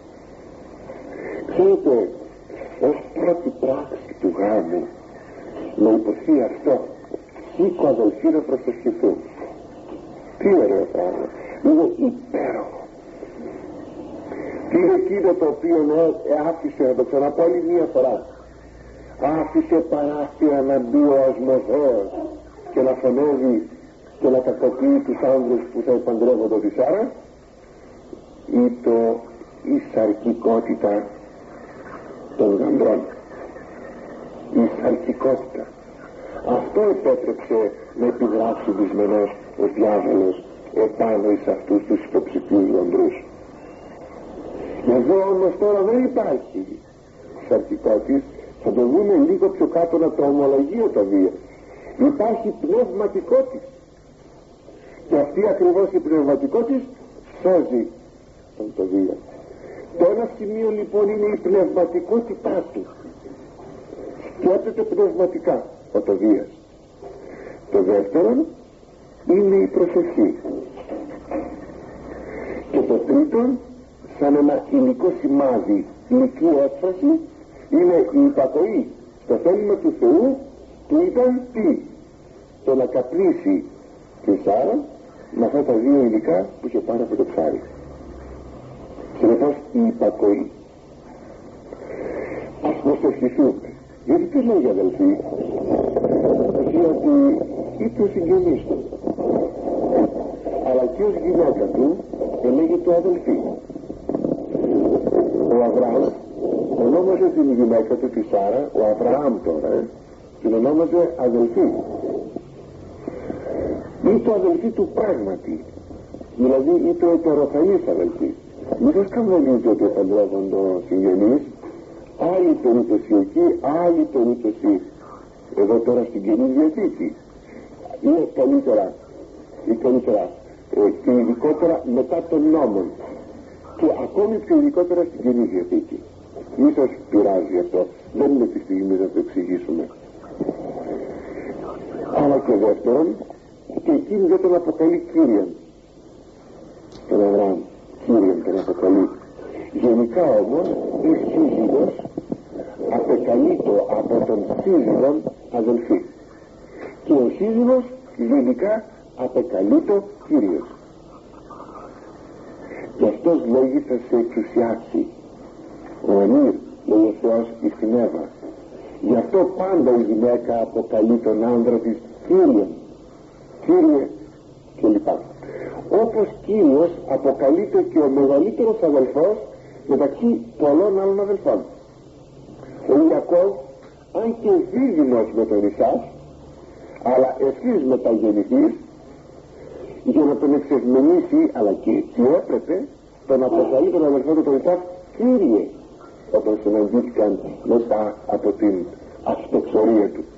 Ξέρετε, ως πρώτη πράξη του γάμου να υποθεί αυτό: σήκω αδελφοί να προσευχηθούμε. Τι ωραίο πράγμα, είναι υπέροχο. Τι είναι εκείνο το οποίο ε, άφησε, να το ξαναπώ άλλη μία φορά, άφησε παράθυρα να μπει ο Ασμοδέος και να φωνεύει και να κακοποιεί τους άνδρες που θα επαντρεύονται τη Σάρα, ή το η σαρκικότητα των γαμπρών. Η σαρκικότητα, αυτό επέτρεψε να επιγράψει δυσμενός ο διάβολος επάνω εις αυτούς τους υποψηφίους γαμπρούς. Εδώ όμως τώρα δεν υπάρχει σαρκικότης. Θα το δούμε λίγο πιο κάτω να το ομολογεί ο Τωβίας. Υπάρχει πνευματικότης, και αυτή ακριβώς η πνευματικότης σώζει τον Τωβία. Το ένα σημείο λοιπόν είναι η πνευματικότητά του. Σκέπτεται πνευματικά ο Τωβίας. Το δεύτερο είναι η προσευχή. Και το τρίτο, σαν ένα υλικό σημάδι, υλική έκφραση, είναι η υπακοή στο θέλημα του Θεού, που ήταν τι? Το να καπνίσει τη Σάρα με αυτά τα δύο υλικά που είχε πάρει από το ψάρι. Συνεπώς η υπακοή. Ας προσευχηθούμε. Γιατί τι λέγει αδελφοί? Γιατί είπε ο συγγενής του, αλλά και ως γυναίκα του έλεγε το αδελφή. Ο Αβραάμ ονόμαζε την γυναίκα του τη Σάρα, ο Αβραάμ τώρα, ε, την ονόμαζε αδελφή. Ή το αδελφή του πράγματι, δηλαδή ή το ετεροφανής αδελφή. Μην σας καμβολείτε ότι επαντρεύονται συγγενείς, άλλη περίπτωση εκεί, άλλη περίπτωση εδώ τώρα στην Καινή Διαθήκη. Είναι καλύτερα, ή καλύτερα ε, και ειδικότερα μετά των νόμων, και ακόμη πιο ειδικότερα στην Καινή Διαθήκη. Μη σας πειράζει αυτό, δεν είναι τη στιγμή να το εξηγήσουμε. Αλλά και δεύτερον, και εκείνη δεν τον αποκαλεί Κύριον, τον Αβραάμ, Κύριον τον αποκαλεί. Γενικά όμως η σύζυγος απεκαλείτο από τον σύζυγον αδελφή, και ο σύζυγος γενικά απεκαλείτο Κύριος. Και αυτός λέγει θα σε εξουσιάσει. Ο Ανήρ, λέει ο Θεός εις την Εύα. Γι' αυτό πάντα η γυναίκα αποκαλεί τον άνδρα της Κύριον, Κύριε κλπ. Όπως Κύριος αποκαλείται και ο μεγαλύτερος αδελφός μεταξύ πολλών άλλων αδελφών. Ο Ιακώβ, αν και δίδυμος με τον Ισάκ, αλλά ευθύς μεταγεννηθής, για να τον εξευμενήσει, αλλά και έτσι έπρεπε, τον αποκαλεί τον αδελφό του τον Ισάκ Κύριε, όταν συναντήθηκαν μετά από την ασπεξορία του.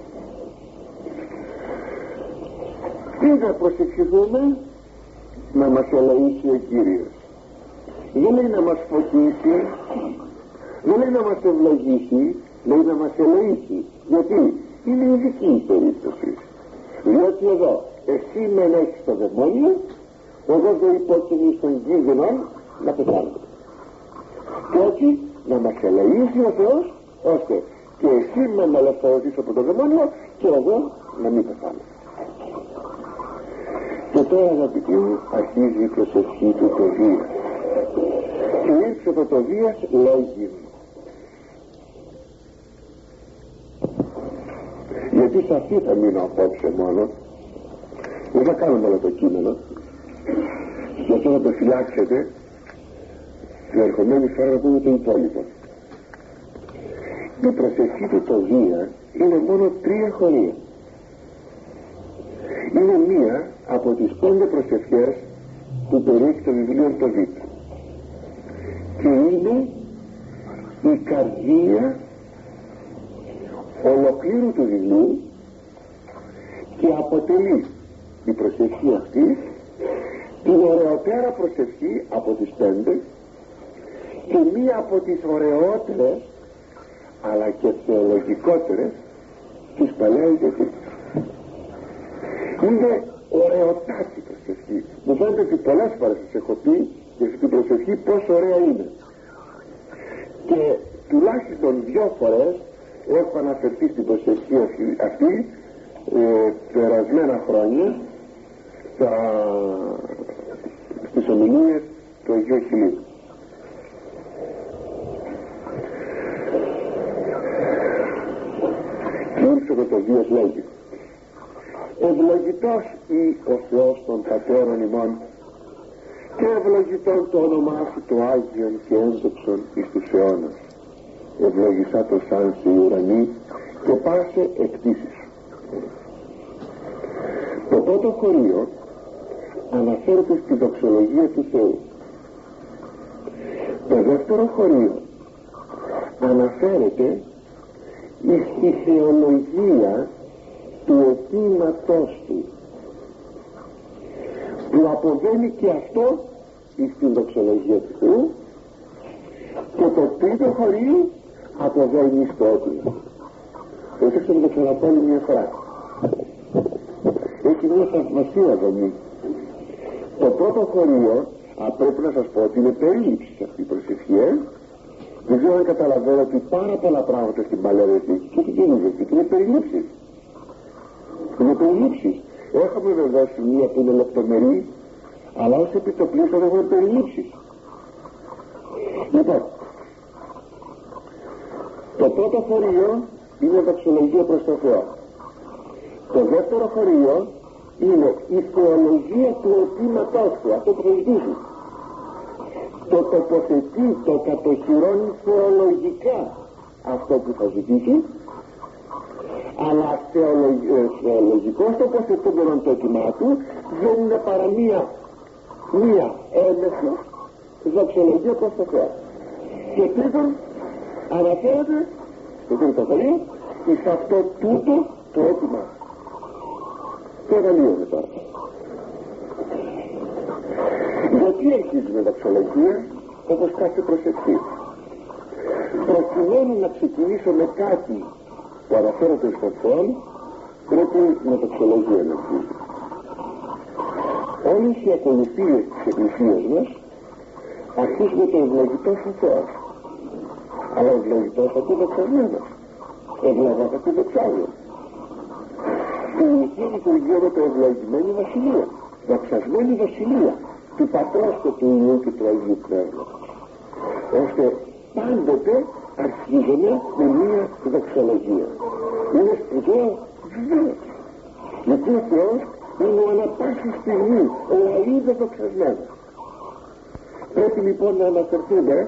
Τι να προσευχηθούμε? Να μας ελεήσει ο Κύριος. Δεν λέει να μας φωτίσει, δεν λέει να μας ευλογήσει, λέει να μας ελεήσει. Γιατί είναι ειδική η περίπτωση. Διότι εδώ εσύ μεν έχεις το δαιμόνιο, εγώ δεν υπόκεινε στον κίνδυνο να πεθάνω. Και έτσι να μας ελεήσει ο Θεός, ώστε και εσύ μεν να ελευθερωθείς από το δαιμόνιο και εγώ να μην πεθάνω. Και τώρα αγαπητοί μου αρχίζει η προσευχή του Τωβία. και ήρθε Πρωτοδίας λέγει, γιατί σε αυτή θα μείνω απόψε μόνο, δεν θα κάνουμε όλο το κείμενο, γι' αυτό θα το φυλάξετε την ερχομένη φορά να πούμε το υπόλοιπο. Η προσευχή του το Δία είναι μόνο τρία χωρία. Είναι μία από τις πέντε προσευχές που περιέχει το βιβλίο το Β, και είναι η καρδία ολοκλήρου του βιβλίου, και αποτελεί η προσευχή αυτή την ωραιότερα προσευχή από τις πέντε και μία από τις ωραιότερες αλλά και θεολογικότερες της Παλαιάς Διαθήκης. Είναι ωραιοτάτη προσευχή. Μου φαίνεται ότι πολλές φορές σας έχω πει για αυτή την προσευχή πόσο ωραία είναι, και τουλάχιστον δυο φορές έχω αναφερθεί στην προσευχή αυτή ε, περασμένα χρόνια στα, στις ομιλίες του Αγίου Αχιλλείου. Και ήρθε με το Δίας λέγει, ευλογητός ή ο Θεός των πατέρων ημών, και ευλογητόν το όνομά σου το Άγιον και ένδοξον εις τους αιώνας. Ευλογησά το σαν σε οι ουρανοί και πάσε εκτίσεις. Το πρώτο χωρίο αναφέρεται στη δοξολογία του Θεού. Το δεύτερο χωρίο αναφέρεται στη θεολογία του αιτήματός του, που αποβαίνει και αυτό στην δοξολογία του Θεού, και το τρίτο χωρίο αποβαίνει στο αίτημα. Προσέξτε να το ξαναπώ μια φορά. Έχει μια θαυμασία δομή. Το πρώτο χωρίο, α, πρέπει να σας πω ότι είναι περίληψη σε αυτή η προσευχή, ε? Δεν ξέρω αν καταλαβαίνω ότι πάρα πολλά πράγματα στην Παλαιά Διαθήκη και στην Καινούργια Διαθήκη είναι περιλήψεις. Είναι περιλήψεις. Έχουμε βεβαίως σημεία που είναι λεπτομερή, αλλά ως επιτοπλής δεν έχουμε περιλήψεις. Λοιπόν, το πρώτο χωρίο είναι δοξολογία προς τον Θεό. Το δεύτερο χωρίο είναι η θεολογία του αιτήματός του, αυτό που θα ζητήσει. Το τοποθετεί, το κατοχυρώνει θεολογικά αυτό που θα ζητήσει, αλλά θεολογικός τοποθετούμενον το αίτημά του δεν είναι παρά μία, μία έμεση δοξολογία προς το Θεό. Και τρίτον, αναφέρεται στο τρίτο χωρίο εις αυτό τούτο το αίτημα. Και αναλύουμε τώρα. Γιατί αρχίζει με δοξολογία όπως κάθε προσευχή? Προκειμένου να ξεκινήσω με κάτι που αναφέρεται στον Θεό, πρέπει με δοξολογία να αρχίζει. Όλες οι ακολουθίες της Εκκλησίας μας αρχίζουν με το ευλογητός ο Θεός. Αλλά ο ευλογητός θα πει δοξασμένος, ευλογά θα πει δοξάζον. Η ελληνική λειτουργία με το ευλογημένη βασιλεία, δοξασμένη βασιλεία του Πατρός και του Υιού και του Αγίου Πνεύματος, ώστε πάντοτε αρχίζουμε με μία δοξολογία. Είναι σπουδαίο, βεβαίως, γιατί ο Θεός είναι ανά πάση στιγμή ο αείδε δοξασμένος. Πρέπει λοιπόν να αναφερθούμε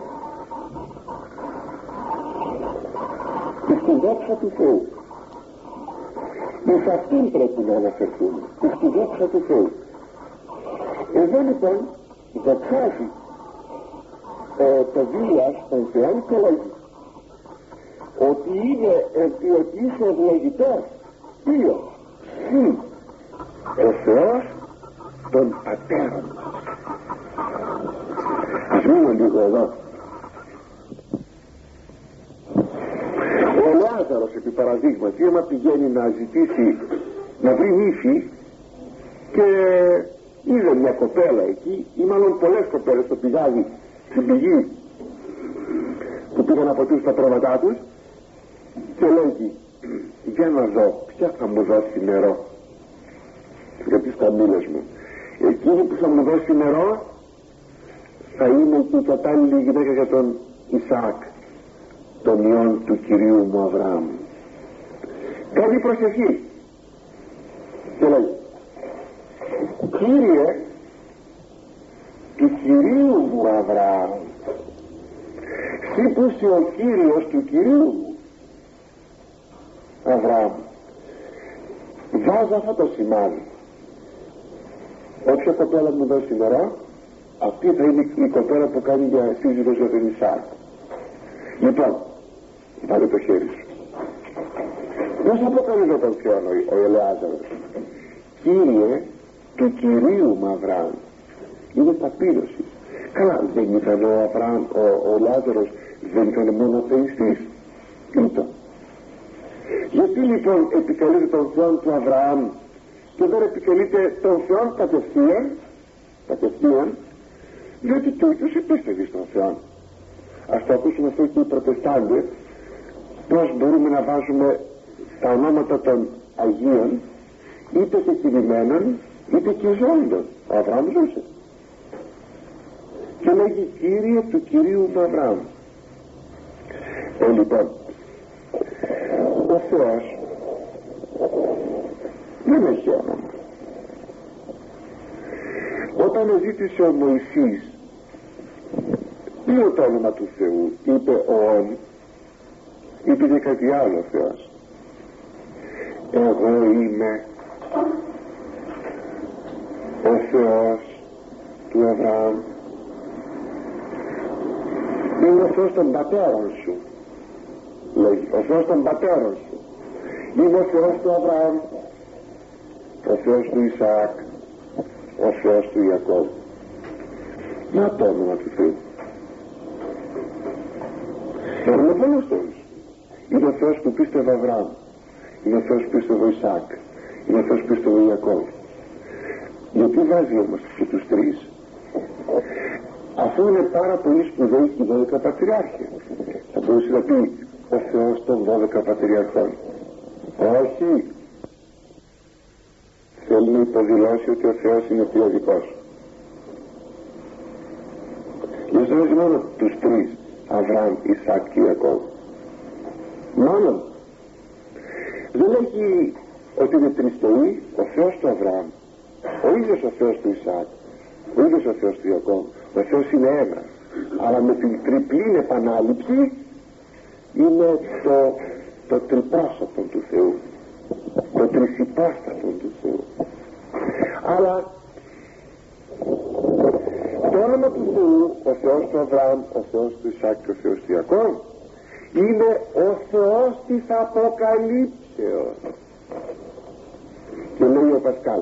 στη δόξα του Θεού. Εις αυτήν πρέπει να αναφερθούμε, στη δόξα του Θεού. Εδώ λοιπόν δοξάζει ε, το Δίας των Θεών και λέγει ότι είναι ε, ότι είσαι ευλογητός, ποιος, συ, ο Θεός των πατέρων μας. Ας μείνω λίγο εδώ. Ο Λάζαρος επί παραδείγματι, άμα πηγαίνει να ζητήσει να βρει νύφη και είδε μια κοπέλα εκεί, ή μάλλον πολλές κοπέλες στο πηγάδι, στην πηγή που πήγαν να ποτίσουν τα πρόβατά τους, και λέγει, για να δω ποια θα μου δώσει νερό για τις καμήλες μου. Εκείνη που θα μου δώσει νερό θα είναι και η κατάλληλη γυναίκα για τον Ισαάκ, τον ιόν του Κυρίου μου Αβραάμ. Κάνει προσευχή και λέει: Κύριε του Κυρίου μου Αβραάμ, εσύ που είσαι ο Κύριος του Κυρίου μου Αβραάμ, βάζω αυτό το σημάδι. Όποια κοπέλα μου δώσει νερό, αυτή θα είναι η κοπέλα που κάνει για σύζυγος για τον Ισαάκ. Λοιπόν, βάλε το χέρι σου. Πώς αποκαλείται τον Θεό ο Ελεάζαρος? Κύριε του Κυρίου μου Αβραάμ. Είναι ταπείνωση. Καλά, δεν ήταν ο Αβραάμ, ο, ο Λάζαρος δεν ήταν μόνο θεϊστής? Ήταν. Γιατί λοιπόν επικαλείται τον Θεό του Αβραάμ και δεν επικαλείται τον Θεό κατευθείαν? Κατευθείαν, διότι το ίδιος επίστευε στον Θεό. Ας το ακούσουμε αυτό και οι προτεστάντες, πως μπορούμε να βάζουμε τα ονόματα των Αγίων είτε και κινημένων είτε και ζώντων. Ο Αβραάμ ζούσε και λέγει Κύριε του Κυρίου του Αβραάμ. Ε, λοιπόν, ο Θεός δεν έχει όνομα. Όταν ζήτησε ο Μωυσής πήρε το όνομα του Θεού, είπε ο Ων, είπε και κάτι άλλο ο Θεός. Εγώ είμαι ο Θεός του Αβραάμ, είμαι ο Θεός των πατέρων σου, λέγει, ο Θεός των πατέρων σου, είμαι ο Θεός του Αβραάμ, ο Θεός του Ισαάκ, ο Θεός του Ιακώβ. Να το όνομα του Θεού. Έχουμε πολλούς Θεούς. Είναι ο Θεός που πίστευε Αβραάμ, είναι ο Θεός που πίστευε Ισαάκ, είναι ο Θεός που πίστευε Ιακώβ. Γιατί βάζει όμως και τους τρεις? Αφού είναι πάρα πολύ σπουδαίοι και οι δώδεκα πατριάρχοι. Θα μπορούσε να πει ο Θεός των δώδεκα πατριαρχών? Όχι. Θέλει να υποδηλώσει ότι ο Θεός είναι ποιοδικός. Γιατί βάζει μόνο τους τρεις, Αβραάμ, Ισαάκ και Ιακώβ. Μόνο. Δεν λέγει ότι είναι τρεις θεοί, ο Θεός του Αβραάμ, ο ίδιος ο Θεός του Ισαάκ, ο ίδιος ο Θεός του Ιακώβ. Ο Θεός είναι ένας, αλλά με την τριπλή επανάληψη είναι το, το τριπρόσωπο του Θεού, το τρισυπόστατο του Θεού. Αλλά το όνομα του Θεού, ο Θεός του Αβραάμ, ο Θεός του Ισαάκ και ο Θεός του Ιακώβ, είναι ο Θεός της Αποκαλύψεως. Και λέει ο Πασκάλ,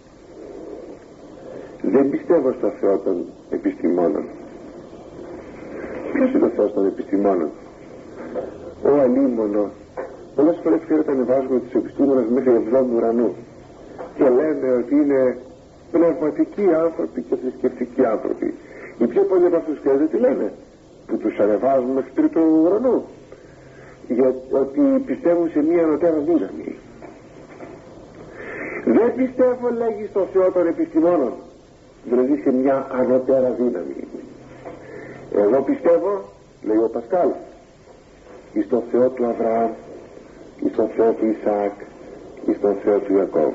δεν πιστεύω στο Θεό των επιστημόνων. Ποιος είναι ο Θεός των επιστημόνων? Ο αλίμονος. Πολλές φορές ξέρετε ανεβάζουμε τους επιστήμονες μέχρι εβδόμου ουρανού και λένε ότι είναι πνευματικοί άνθρωποι και θρησκευτικοί άνθρωποι. Οι πιο πολλοί από αυτούς ξέρετε τι λένε? Που τους ανεβάζουν μέχρι τρίτο ουρανού, γιατί πιστεύουν σε μία ανωτέρα δύναμη. Δεν πιστεύω, λέγει, στο Θεό των επιστημόνων, δηλαδή σε μια ανωτέρα δύναμη. Εγώ πιστεύω, λέει ο Πασκάλ, εις τον Θεό του Αβραάμ, εις τον Θεό του Ισαάκ, εις τον Θεό του Ιακώβ.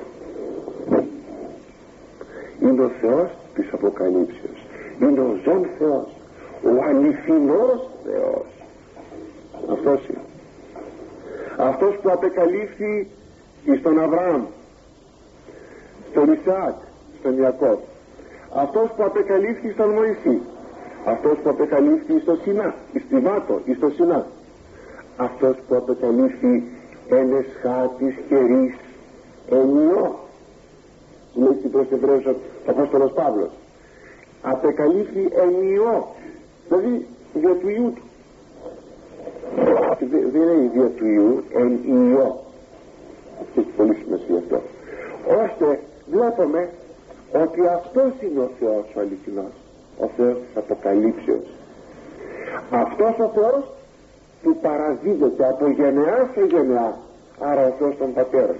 Είναι ο Θεός της Αποκαλύψεως, είναι ο ζών Θεός, ο αληθινός Θεός. Αυτός είναι. Αυτός που απεκαλύφθη εις τον Αβραάμ, στον Ισαάκ, στον Ιακώβ. Αυτός που απεκαλύφθη στον Μωυσή, αυτός που απεκαλύφθη στο Σινά, εις τη Βάτο, εις το Σινά, αυτός που απεκαλύφθη εν εσχάτης καιρής ενιό, λέει στην προς Εβραίους ο Απόστολος Παύλος, απεκαλύφθη ενιό, δηλαδή δια του Ιού του. Δεν είναι δια του Ιού, εν Ιώ. Έχει πολύ σημασία αυτό. Ώστε βλέπουμε ότι αυτός είναι ο Θεός ο αληθινός, ο Θεός της Αποκαλύψεως. Αυτός ο Θεός που παραδίδεται από γενεά σε γενεά, άρα ο Θεός των πατέρων,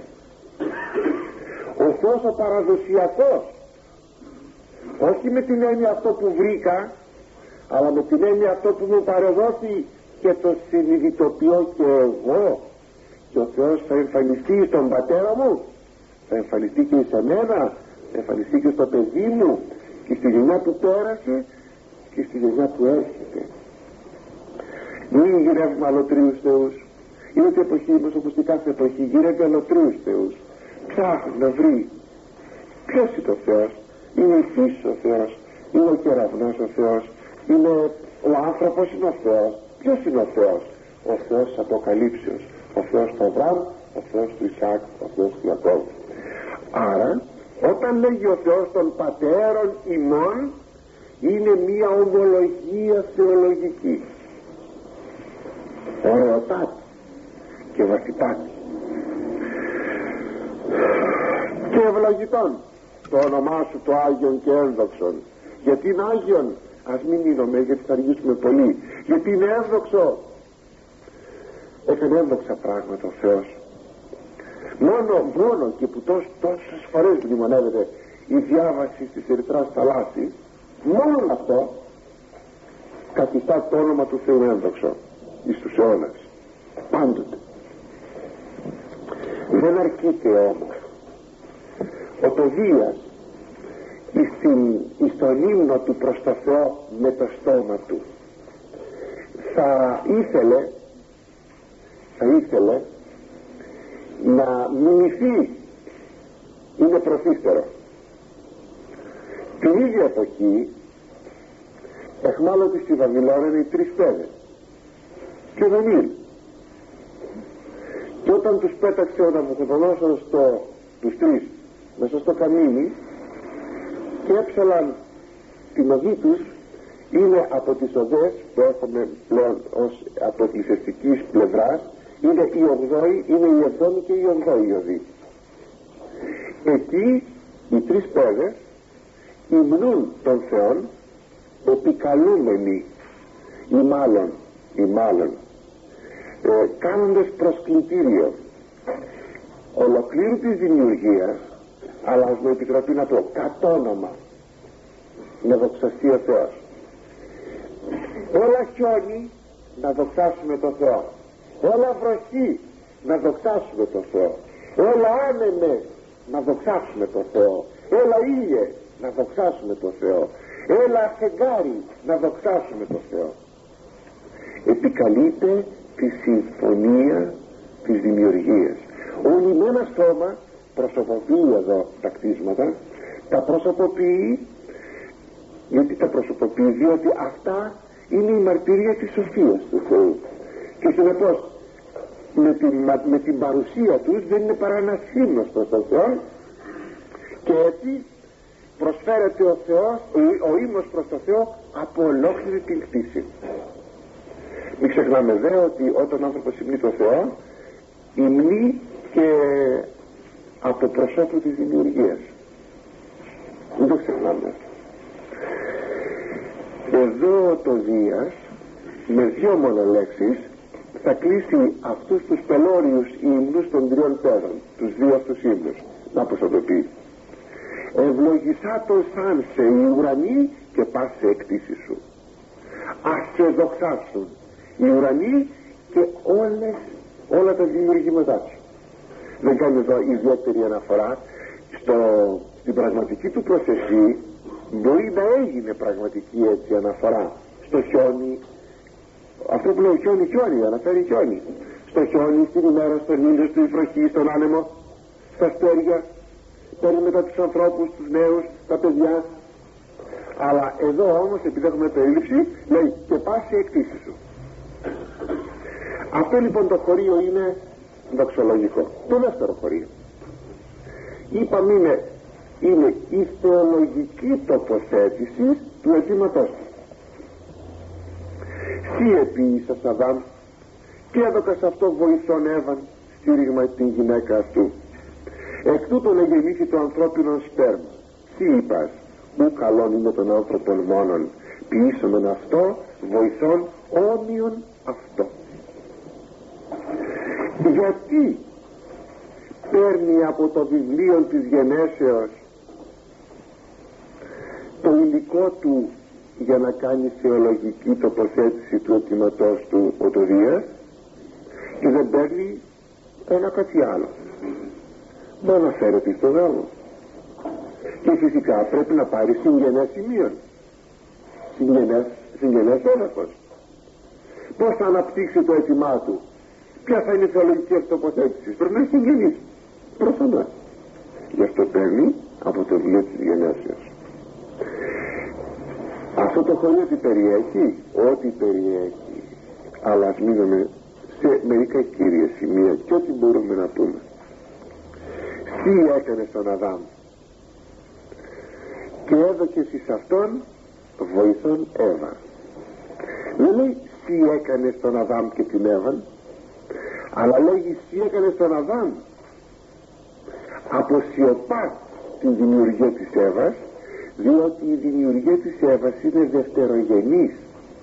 ο Θεός ο παραδοσιακός, όχι με την έννοια αυτό που βρήκα αλλά με την έννοια αυτό που μου παρεδόθη και το συνειδητοποιώ και εγώ, και ο Θεός θα εμφανιστεί στον πατέρα μου, θα εμφανιστεί και σε μένα, θα εμφανιστεί και στο παιδί μου και στη γενιά που πέρασε και στη γενιά που έρχεται. Μην γυρεύουμε αλλοτρίους θεούς. Είναι ότι η εποχή μας, όπως και κάθε εποχή, γυρεύει αλλοτρίους θεούς. Ψάχνει να βρει ποιος είναι ο Θεός. Είναι η φύση ο Θεός, είναι ο κεραυνός ο Θεός, είναι ο άνθρωπος, είναι ο Θεός. Ποιος είναι ο Θεός? Ο Θεός της Αποκαλύψεως, ο Θεός του Αβραάμ, ο Θεός του Ισαάκ, ο Θεός του Ιακώβ. Άρα όταν λέγει ο Θεός των πατέρων ημών, είναι μία ομολογία θεολογική, ωραιοτάτη και βαθυτάτη και ευλογητών. Το όνομά σου το Άγιον και ένδοξον. Γιατί είναι Άγιον? Ας μην μείνουμε, γιατί θα αργήσουμε πολύ. Γιατί είναι ένδοξο. Έκανε ένδοξα πράγματα ο Θεός. Μόνο, μόνο και που τόσ, τόσες φορές μνημονεύεται η διάβαση της Ερυθράς θαλάσσης, μόνο αυτό καθιστά το όνομα του Θεού ένδοξο εις τους αιώνας, πάντοτε. Δεν αρκείται όμως ο Τοβίας εις τον ύμνο του προς το Θεό με το στόμα του. Θα ήθελε θα ήθελε να μιμηθεί, είναι προθύστερο. Την ίδια εποχή εχμάλωτοι στη Βαβυλώνα είναι οι τρεις παιδες και δεν είναι. Και όταν τους πέταξε ο Ναβουχοδονόσορος στο, τους τρεις μέσα στο καμίνι και έψαλαν την οδή τους, είναι από τις οδές που έχουμε πλέον ως από εκκλησιαστικής πλευράς, είναι η ογδόη, είναι η εβδόμη και η ογδόη οδή. Εκεί οι τρεις παιδες υμνούν τον Θεόν επικαλούμενοι ή μάλλον, ή μάλλον ε, κάνοντας προσκλητήριο ολοκλήρου της δημιουργίας, αλλά ας μου επιτραπεί να πω κατ' όνομα, να δοξαστεί ο Θεός. Όλα χιόνι, να δοξάσουμε τον Θεό. Όλα βροχή, να δοξάσουμε τον Θεό. Όλα άνεμε, να δοξάσουμε τον Θεό. Έλα ήλιε, να δοξάσουμε τον Θεό. Έλα φεγγάρι, να δοξάσουμε τον Θεό. Επικαλείται τη συμφωνία της δημιουργίας. Όλοι με ένα στόμα προσωποποιεί εδώ τα κτίσματα, τα προσωποποιεί. Γιατί τα προσωποποιεί? Διότι αυτά είναι η μαρτυρία της σοφίας του Θεού, και συνεπώς με την, με την παρουσία τους δεν είναι παρά ένας ύμνος προς τον Θεό, και έτσι προσφέρεται ο Θεός, ο, ο ύμνος προς τον Θεό από ολόκληρη την κτήση. Μην ξεχνάμε δε ότι όταν ο άνθρωπος υμνεί τον Θεό, υμνεί και από προσώπου της δημιουργίας. Μην το ξεχνάμε. Εδώ το Δίας με δύο μόνο λέξεις θα κλείσει αυτούς τους πελώριους ύμνους των τριών παιδών, τους δύο αυτούς ύμνους. Να πως θα το πει: ευλογησά το σάνσε οι ουρανοί και πάσε εκτίση σου. Ας σε δοξάσουν οι ουρανοί και όλες, όλα τα δημιουργήματά σου. Δεν κάνει εδώ ιδιαίτερη αναφορά στο, στην πραγματική του προσευχή. Μπορεί να έγινε πραγματική έτσι αναφορά στο χιόνι, αυτό που λέω χιόνι χιόνι, αναφέρει χιόνι, στο χιόνι, στην ημέρα, στον ήλιο, στη βροχή, στον άνεμο, στα αστέρια, παίρνει μετά τους ανθρώπους, τους νέους, τα παιδιά. Αλλά εδώ όμως, επειδή έχουμε περίληψη, λέει και πάση εκτίση σου. Αυτό λοιπόν το χωρίο είναι δοξολογικό. Το δεύτερο χωρίο, είπαμε, είναι είναι η θεολογική τοποθέτηση του αιτήματός του. Σύ επίησας Αδάμ και έδωκας αυτό βοηθόν Εύαν στήριγμα την γυναίκα αυτού. Εκ τούτων εγεννήθη το ανθρώπινο σπέρμα. Σύ είπας, ου καλόν είναι των άνθρωπων μόνον, ποιήσομεν αυτό βοηθόν όμοιον αυτό. Γιατί παίρνει από το βιβλίο της γενέσεως το υλικό του για να κάνει θεολογική τοποθέτηση του αιτήματός του οτοδίας και δεν παίρνει ένα κάτι άλλο, να αναφέρεται στον γάμο. Και φυσικά πρέπει να πάρει συγγενές σημείων, συγγενές, συγγενές έδαφος. Πώς θα αναπτύξει το αίτημά του, ποια θα είναι η θεολογική τοποθέτηση, πρέπει να είναι συγγενής προφανώς. Γι' αυτό παίρνει από το βιβλίο της γενέσεως. Αυτό το χωρίο τι περιέχει, ό,τι περιέχει, αλλά ας μείνουμε σε μερικά κύρια σημεία και ό,τι μπορούμε να πούμε. Τι έκανε στον Αδάμ και έδωκες εις αυτόν βοηθόν Εύα. Δεν λέει τι έκανε στον Αδάμ και την Εύαν, αλλά λέγει τι έκανε στον Αδάμ. Αποσιωπά την δημιουργία της Εύας, διότι η δημιουργία της Εύας είναι δευτερογενής.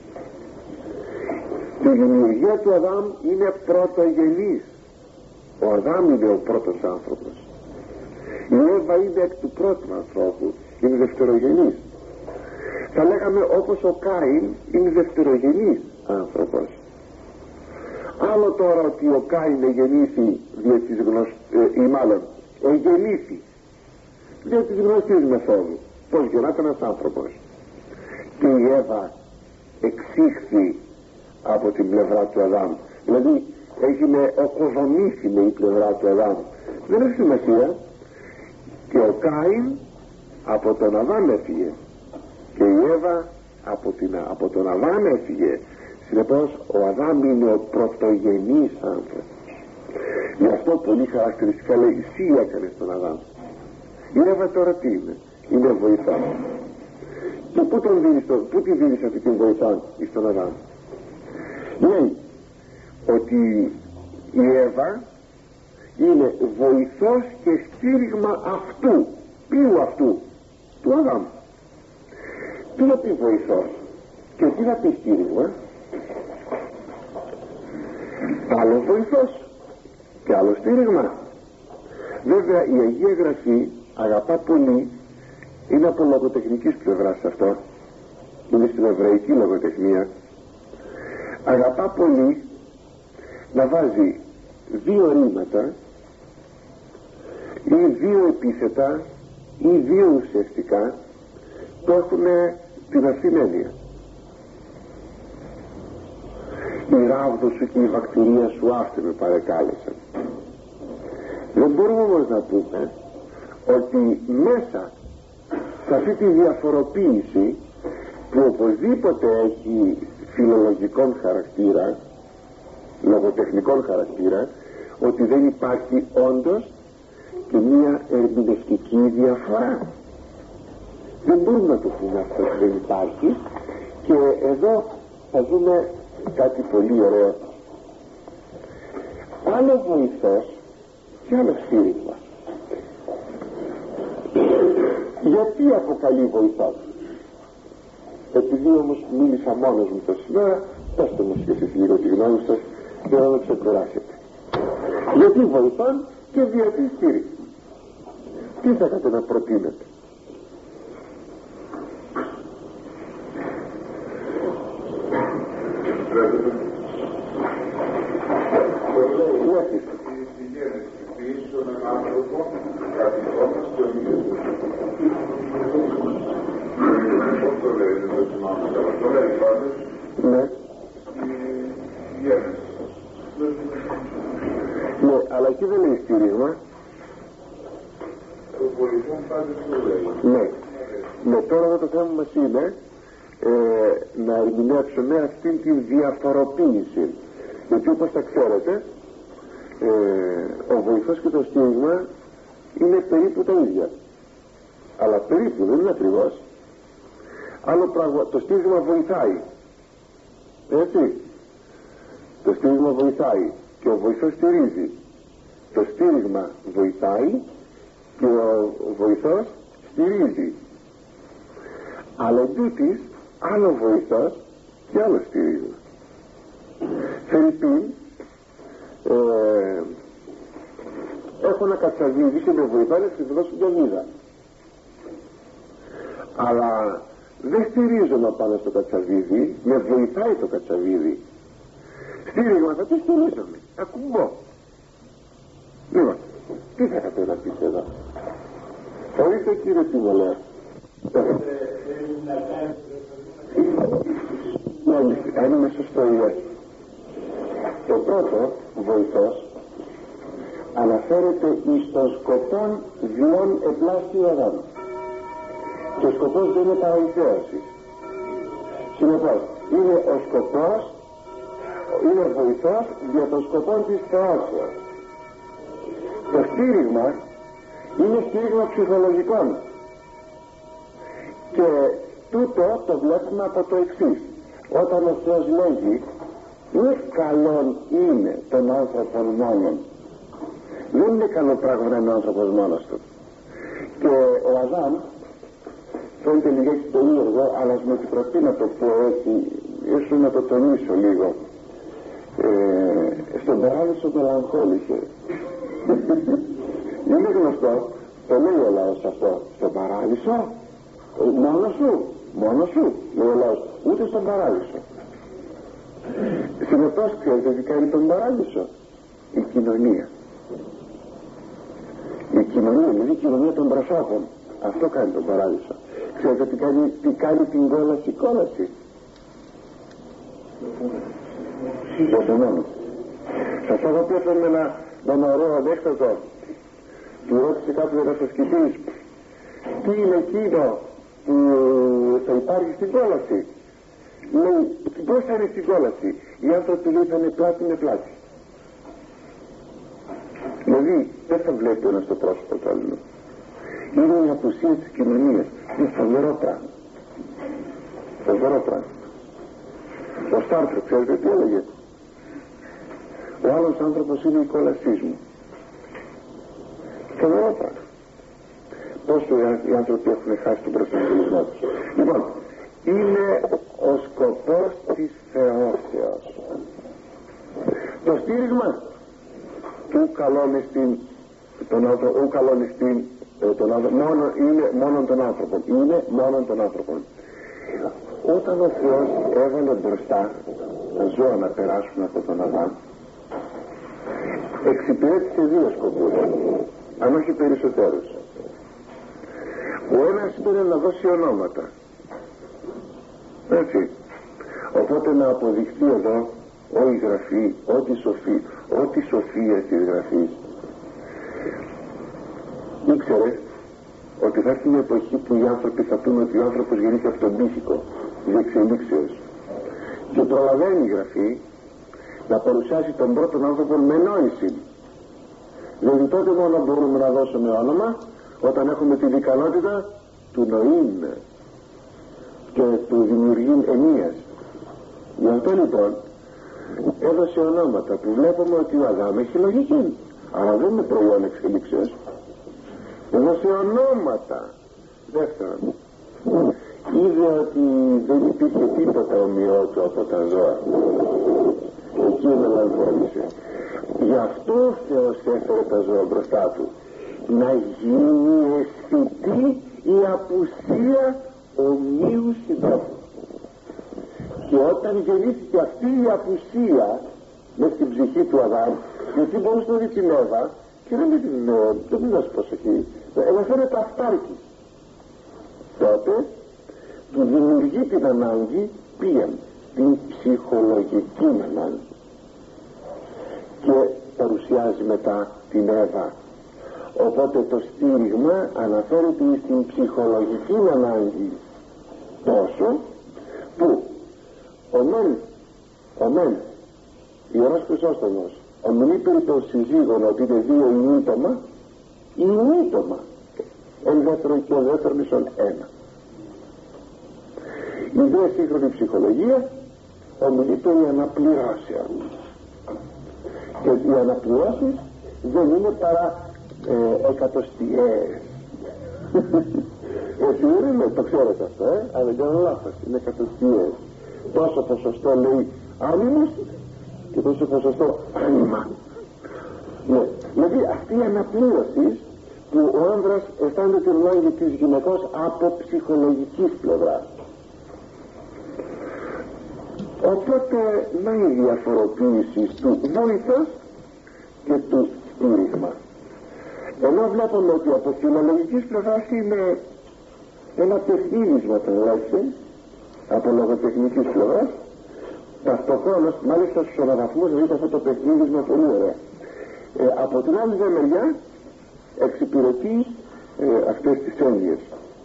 Η δημιουργία του Αδάμ είναι πρωτογενής. Ο Αδάμ είναι ο πρώτος άνθρωπος, η Εύα είναι εκ του πρώτου ανθρώπου, είναι δευτερογενής. Θα λέγαμε όπως ο Κάιν είναι δευτερογενής άνθρωπος. Άλλο τώρα ότι ο Κάιν εγεννήθη δια της γνωσ... ε, ή μάλλον εγεννήθη δια της γνωστής μεθόδου, πως γεννάται ένας άνθρωπος, και η Εύα εξήχθη από την πλευρά του Αδάμ, δηλαδή έγινε οκοδομήθη με η πλευρά του Αδάμ. Δεν έχει σημασία. Και ο Κάιν από τον Αδάμ έφυγε και η Εύα από, την, από τον Αδάμ έφυγε. Συνεπώς ο Αδάμ είναι ο πρωτογενής άνθρωπος. Γι' αυτό πολύ χαρακτηριστικά λέει εσύ έκανες τον Αδάμ. Η Εύα τώρα τι είναι? Είναι βοηθά. Και πού τον δίνεις, πού τη δίνεις αυτή την βοηθά στον Αδάμ? Λέει ότι η Εύα είναι βοηθός και στήριγμα αυτού. Ποιου αυτού? Του Αδάμ. Τι να πει βοηθός και τι να πει στήριγμα? Άλλο βοηθός και άλλο στήριγμα. Βέβαια η Αγία Γραφή αγαπά πολύ, είναι από λογοτεχνικής πλευράς αυτό, είναι στην εβραϊκή λογοτεχνία, αγαπά πολύ να βάζει δύο ρήματα ή δύο επίθετα ή δύο ουσιαστικά που έχουν την ασυνένεια. Η ράβδο σου και η βακτηρία σου αυτή με παρεκάλεσαν. Δεν μπορούμε όμως να πούμε ότι μέσα σε αυτή τη διαφοροποίηση που οπωσδήποτε έχει φιλολογικών χαρακτήρα, λογοτεχνικών χαρακτήρα, ότι δεν υπάρχει όντως και μία ερμηνευτική διαφορά. Δεν μπορούμε να το πούμε αυτό ότι δεν υπάρχει. Και εδώ θα δούμε κάτι πολύ ωραίο. Άλλο βοηθός και άλλο στήριγμα. Γιατί αποκαλεί βοηθός? Επειδή όμως μίλησα μόνος μου το σήμερα, πέστε μας και εσείς λίγο τη γνώμη σας για να με ξεκουράσετε. Γιατί βοηθόν και γιατί στήριγμα? Τι θα είχατε να προτείνετε? Ναι. Ναι, αλλά εκεί δεν είναι στήριγμα. Ναι. Ναι, τώρα εδώ το θέμα μας είναι ε, να ερμηνεύσουμε αυτήν την διαφοροποίηση, γιατί όπως τα ξέρετε ε, ο βοηθός και το στήριγμα είναι περίπου τα ίδια, αλλά περίπου δεν είναι ακριβώς. Άλλο πράγμα, το στήριγμα βοηθάει, έτσι, το στήριγμα βοηθάει και ο βοηθός στηρίζει. Το στήριγμα βοηθάει και ο βοηθός στηρίζει. Αλλά εντούτοις άλλο βοηθός και άλλο στήριγμα. Φερρυπίν ε, έχω ένα κατσαβίδι και με βοηθάει να ξεπλώσω την είδα, αλλά δεν στηρίζομαι πάνω στο κατσαβίδι, με βοηθάει το κατσαβίδι. Στήριγμα θα το στηρίζομαι, ακουμπώ. Λοιπόν, τι θα είχατε να πείτε εδώ? Ορίστε κύριε τι μου λέει. Αν είμαι σωστό ή το πρώτο βοηθός αναφέρεται εις των σκοπών διόν επλάσιων, και ο σκοπός δεν είναι παραιτέωση. Συνεπώς είναι ο σκοπός, είναι βοηθός για τον σκοπό της θεώσεως. Το στήριγμα είναι στήριγμα ψυχολογικών, και τούτο το βλέπουμε από το εξής. Όταν ο Θεός λέγει είναι καλόν είναι τον άνθρωπο μόνον, δεν είναι καλό πράγμα να είναι ο άνθρωπος μόνος του. Και ο Αδάμ φαίνεται λιγάκι περίεργο, αλλά ας με επιτραπεί να το πω έτσι, ίσως να το τονίσω λίγο. Ε, στον παράδεισο μελαγχόλησε. Είναι γνωστό, το λέει ο λαός αυτό. Στον παράδεισο μόνο σου, μόνο σου λέει ο λαός, ούτε στον παράδεισο. Συνεπώς ξέρετε τι κάνει τον παράδεισο? Η κοινωνία. Η κοινωνία, δηλαδή η κοινωνία των προσώπων. Αυτό κάνει τον παράδεισο. Ξέρετε τι κάνει, τι κάνει την κόλαση, κόλαση? Για μόνο. Σας έχω πει με ένα, ένα ωραίο ανέκδοτο. Του ρώτησε κάποιος δασκητής, τι είναι εκείνο που θα υπάρχει στην κόλαση? Λέει, πώς θα είναι στην κόλαση? Οι άνθρωποι λέει θα είναι πλάτη με πλάτη. Δηλαδή δεν θα βλέπει ένας το πρόσωπο του άλλου. Είναι η απουσία της κοινωνίας. Είναι φοβερό πράγμα. Φοβερό πράγμα. Ο Στάρτρο, ξέρετε τι έλεγε? Ο άλλος άνθρωπος είναι η κόλασή μου. Φοβερό πράγμα. Πόσο οι άνθρωποι έχουν χάσει τον προσανατολισμό τους. Λοιπόν, είναι ο σκοπός της θεώσεως. Το στήριγμα του καλώνει στην τον άνθρωπο, ου καλώνει στην τον άνθρωπο, μόνο, είναι μόνον των άνθρωπων. Είναι μόνον των άνθρωπων. Όταν ο Θεός έβαλε μπροστά τα ζώα να περάσουν από τον Αδάμ, εξυπηρέτησε δύο σκοπούς, αν όχι περισσότερους. Ο ένας ήταν να δώσει ονόματα, έτσι, οπότε να αποδειχθεί εδώ ό, η Γραφή, ό,τι σοφή, ό,τι σοφία της Γραφής. Ήξερε ότι θα έρθει μια εποχή που οι άνθρωποι θα πούν ότι ο άνθρωπος γεννήθηκε από τον πίθηκο διεξελίξεως, και προλαβαίνει η Γραφή να παρουσιάσει τον πρώτον άνθρωπο με νόηση. Δηλαδή τότε μόνο μπορούμε να δώσουμε όνομα όταν έχουμε την ικανότητα του νοήν και του δημιουργήν ενίας. Γι' αυτό λοιπόν έδωσε ονόματα που βλέπουμε ότι ο Αδάμ έχει λογική, αλλά δεν είναι προϊόν εξελίξεως. Έδωσε ονόματα. Δεύτερον, είδε ότι δεν υπήρχε τίποτα ομοιό του από τα ζώα. Εκεί μελαγχόλησε. Γι' αυτό ο Θεός έφερε τα ζώα μπροστά του, να γίνει αισθητή η απουσία ομοίου συντρόφου. Και όταν γεννήθηκε αυτή η απουσία μες στην ψυχή του Αδάμ, γιατί μπορούσε να δει την Εύα και δεν μην την δεν μην δώσει προσοχή, να φαίνεται αυτάρκη, τότε του δημιουργεί την ανάγκη πήγαν την ψυχολογική ανάγκη και παρουσιάζει μετά την Εύα. Οπότε το στήριγμα αναφέρεται στην ψυχολογική ανάγκη, τόσο που ο μεν ο μεν Ιερός Χρυσόστομος ομιλεί περί των συζύγων ότι είναι δύο ημίτομα, ημίτομα, εν δεύτερον και ο δεύτερον ίσον ένα. Η δε σύγχρονη ψυχολογία ομιλεί περί αναπληρώσεων, και οι αναπληρώσεις δεν είναι παρά ε, εκατοστιαίες. Έτσι δεν είναι, το ξέρετε αυτό, ε, αλλά δεν κάνω λάθος, είναι εκατοστιαίες. Τόσο ποσοστό λέει άνιμος και τόσο ποσοστό άνιμα. Ναι, δηλαδή αυτή η αναπλήρωση που ο άνδρας αισθάνεται την ανάγκη της γυναικός από ψυχολογικής πλευράς. Οπότε να η διαφοροποίηση του βόηθος και του στήριγμα. Ενώ βλέπουμε ότι από φιλολογικής πλευράς είναι ένα παιχνίδισμα των λέξεων, από λογοτεχνικής πλευράς, ταυτοχρόνως μάλιστα στους αναβαθμούς δείτε αυτό το παιχνίδισμα πολύ ωραία. Ε, από την άλλη μεριά εξυπηρετεί ε, αυτές τις έννοιες.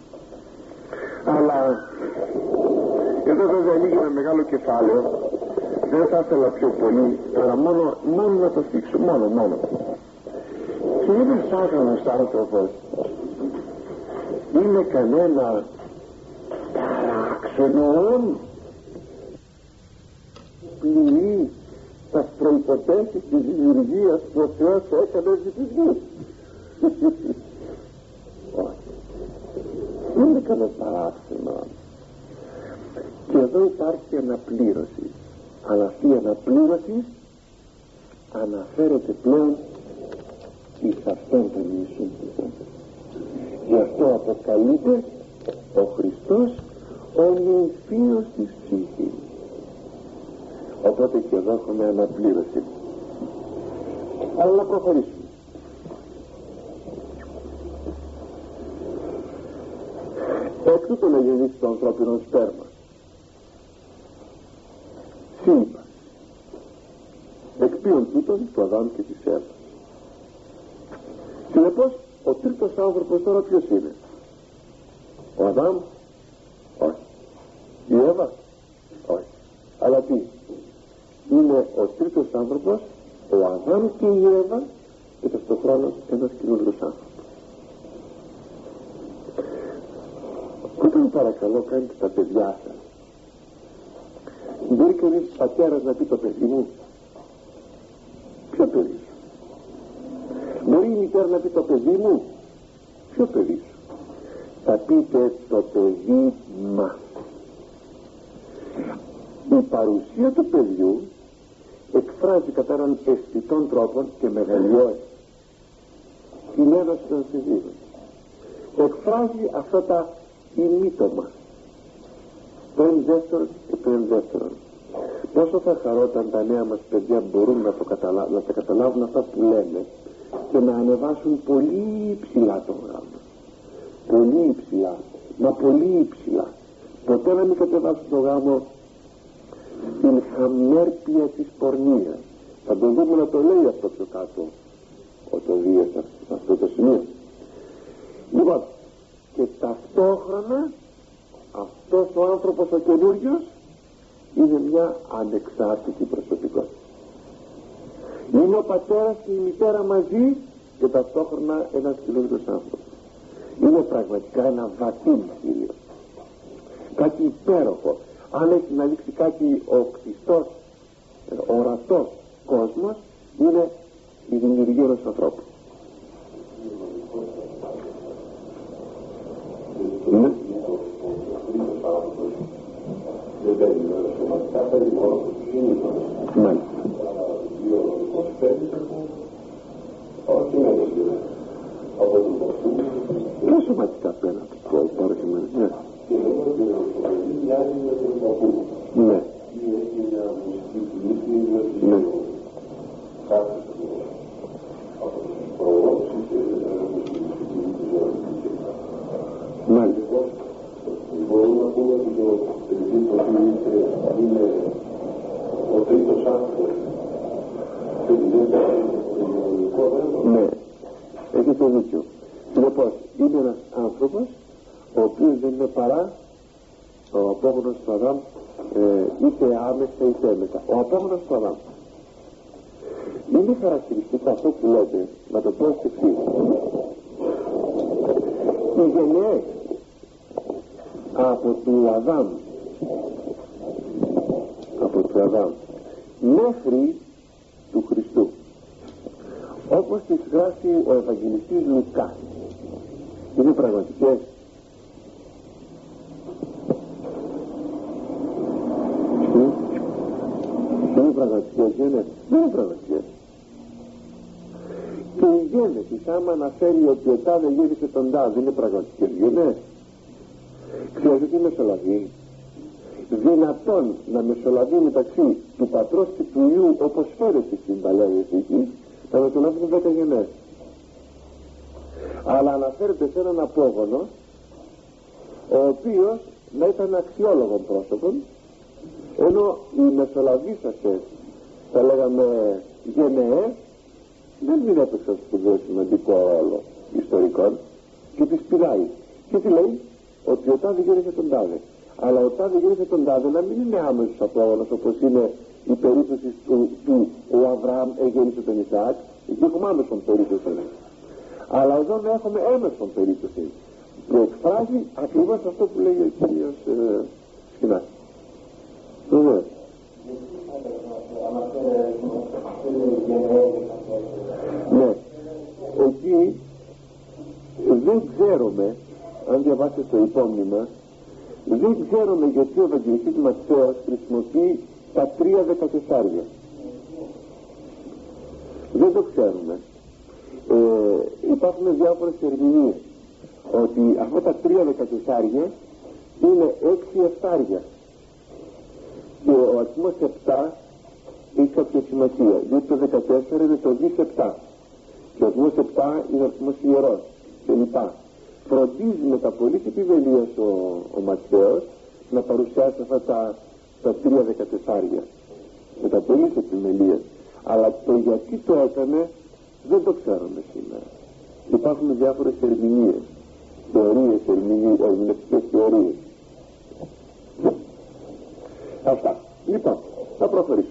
Αλλά εδώ βέβαια ανοίγει ένα μεγάλο κεφάλαιο, δεν θα ήθελα πιο πολύ, αλλά μόνο, μόνο να το θίξω, μόνο, μόνο. Και ένας άγαμος άνθρωπος είναι κανένα παράξενο πληρεί τα προϋποθέσεις της δημιουργίας που ο Θεός έκανε στις γης. Όχι, δεν είναι κανένα παράξενο. Και εδώ υπάρχει αναπλήρωση, αλλά αυτή η αναπλήρωση αναφέρεται πλέον εις αυτόν τον Ιησού. Γι' αυτό αποκαλείται ο Χριστός ο νυμφίος της ψυχής. Οπότε και εδώ έχουμε αναπλήρωση. Αλλά να προχωρήσουμε. Εκ τούτου να γεννήσει το ανθρώπινο σπέρμα. Σύμπα. Εκ ποιον τούτων του Αδάμ και της Εύας. Συνεπώς ο τρίτος άνθρωπος τώρα ποιος είναι? Ο Αδάμ? Όχι. Η Εύα? Όχι. Αλλά τι? Είναι ο τρίτος άνθρωπος, ο Αδάμ και η Εύα, και ταυτοχρόνως ένας καινούργιος άνθρωπος. Όταν παρακαλώ κάνετε τα παιδιά σας, μπορεί κανείς πατέρας να πει το παιδί μου? Ποιο παιδί σου? Μπορεί η μητέρα να πει το παιδί μου? Ποιο παιδί σου? Θα πείτε το παιδί μας. Η παρουσία του παιδιού εκφράζει κατά έναν αισθητών τρόπον και μεγαλειώδη την ένωση των συζύγων. Εκφράζει αυτά τα ημίτομα, το εν δεύτερον και το εν δεύτερον. Πόσο θα χαρώ όταν τα νέα μας παιδιά μπορούν να, το καταλα... να τα καταλάβουν αυτά που λένε και να ανεβάσουν πολύ ψηλά το γράμμα. Πολύ ψηλά, μα πολύ ψηλά. Ποτέ να μην κατεβάσουν το γράμμα στην χαμέρπια της πορνείας. Θα το δούμε να το λέει αυτό πιο κάτω, όταν δει σε αυτό το σημείο. Λοιπόν, και ταυτόχρονα αυτός ο άνθρωπος ο καινούριος είναι μια ανεξάρτητη προσωπικότητα. Είναι ο πατέρας και η μητέρα μαζί και ταυτόχρονα ένας καινούριος άνθρωπος. Είναι πραγματικά ένα βαθύ μυστήριο, κάτι υπέροχο. Αν έχει να δείξει κάτι ο κτιστός, ο ορατός κόσμος, είναι η δημιουργία ενός ανθρώπου. Ναι. Μάλιστα. Πιο σωματικά πέρα από το παροχημένο. Ναι. Ναι. Ναι. Μάλιστα. Μπορούμε να πούμε ότι το παιδί είναι ο τρίτος άνθρωπος και ναι, έχετε δίκιο. Λοιπόν, είναι ένας άνθρωπος ο οποίος δεν είναι παρά ο απόγονος του Αδάμ, ε, είτε άμεσα είτε έμεσα. Ο απόγονος του Αδάμ. Είναι χαρακτηριστικό αυτό που λέτε, να το πω στο εξής. Οι γενναίες από του Αδάμ από του Αδάμ μέχρι του Χριστού, όπως τις γράφει ο Ευαγγελιστής Λουκάς, είναι πραγματικές. Είναι πραγματικές γέννες? Δεν είναι πραγματικές. Και οι γέννες, άμα αναφέρει ότι ο τάδε γέννησε τον τάδε, είναι πραγματικές γέννες. Ξέρετε τι μεσολαβεί? δυνατόν να μεσολαβεί μεταξύ του πατρός και του Υιού, όπως φέρεται στην Παλαιά Διαθήκη, θα μεσολαβούν δέκα γενναίες. Αλλά αναφέρεται σε έναν απόγονο ο οποίος να ήταν αξιόλογο πρόσωπο, ενώ οι μεσολαβήσασες, θα λέγαμε γενναίες, δεν μην έπαιξαν σπουδαίο σημαντικό ρόλο ιστορικών και τις πειράει. Και τι λέει? Ότι ο τάδε γέννησε τον τάδε. Αλλά ο τάδε γέννησε τον τάδε να μην είναι άμεσος απόγονος, όπως είναι η περίπτωση του, του ο Αβραάμ εγέννησε τον Ισαάκ. Εκεί έχουμε άμεσον περίπτωση. Αλλά εδώ να έχουμε έμεσον περίπτωση που εκφράζει ακριβώς αυτό που λέει ο κύριος ε, Σκηνάς. Βέβαια. Ναι, εκεί δεν ξέρουμε, αν διαβάσετε το υπόμνημα, δεν ξέρουμε γιατί ο Ευαγγελιστής Ματθαίος χρησιμοποιεί τα τρία δεκατεσσάρια. Δεν το ξέρουμε. Ε, υπάρχουν διάφορες ερμηνείες ότι αυτά τα τρία δεκατεσσάρια είναι έξι εφτάρια και ο αριθμός επτά έχει κάποια σημασία, διότι το δεκατέσσερα είναι το δις επτά και ο αριθμός επτά είναι ο αριθμός ιερός κλπ. Φροντίζει με τα πολύ επιμελίας ο, ο Ματθαίος να παρουσιάσει αυτά τα, τα τρία δεκατεσσάρια με τα πολύ επιμελίας, αλλά το γιατί το έκανε δεν το ξέρουμε σήμερα. Υπάρχουν διάφορες ερμηνείες, θεωρίες, ερμηνείες, ερμηνευτικές θεωρίες. Αυτά. Λοιπόν, θα προχωρήσουμε.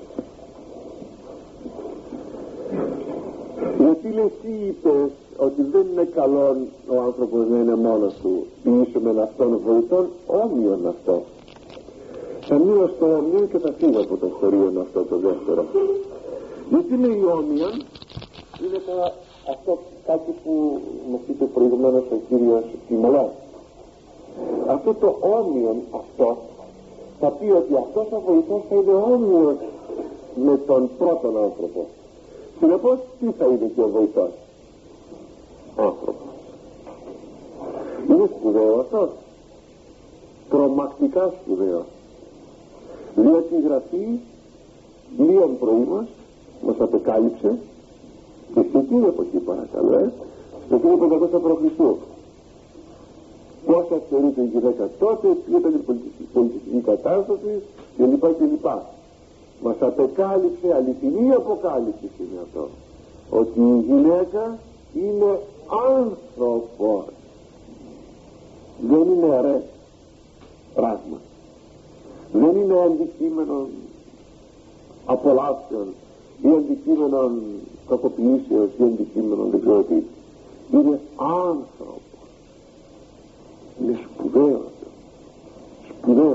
Γιατί λέει εσύ είπες ότι δεν είναι καλό ο άνθρωπος να είναι μόνος του, ποιήσουμε αυτόν βοηθών, όμοιον αυτό. Θα μείνω στο όμοιον και θα φύγω από το χωρίον αυτό το δεύτερο. Γιατί λέει όμοιον? Είναι τώρα αυτό κάτι που μας είπε προηγουμένως ο κύριος Τιμολάς. Αυτό το όμοιον αυτό θα πει ότι αυτός ο βοηθός θα είναι όμοιος με τον πρώτον άνθρωπο. Συνεπώς τι θα είναι και ο βοηθός? Άνθρωπος. Είναι σπουδαίο αυτό, τρομακτικά σπουδαίο, διότι η Γραφή λίγαν πρωί μας μας απεκάλυψε και στην εκείνη εποχή, παρακαλώ, ε, στο χίλια πεντακόσια προ Χριστού, πώς θεωρείται η γυναίκα τότε, ποια ήταν η πολιτική κατάσταση κλπ. κλπ. Μας απεκάλυψε, αληθινή αποκάλυψη είναι αυτό, ότι η γυναίκα είναι άνθρωπος, δεν είναι ρε πράγμα, δεν είναι αντικείμενο απολαύσεων ή αντικείμενο κακοποιήσεως ή αντικείμενο δεν ξέρω τι. Είναι άνθρωπος. Είναι σπουδαίο αυτό, σπουδαίο.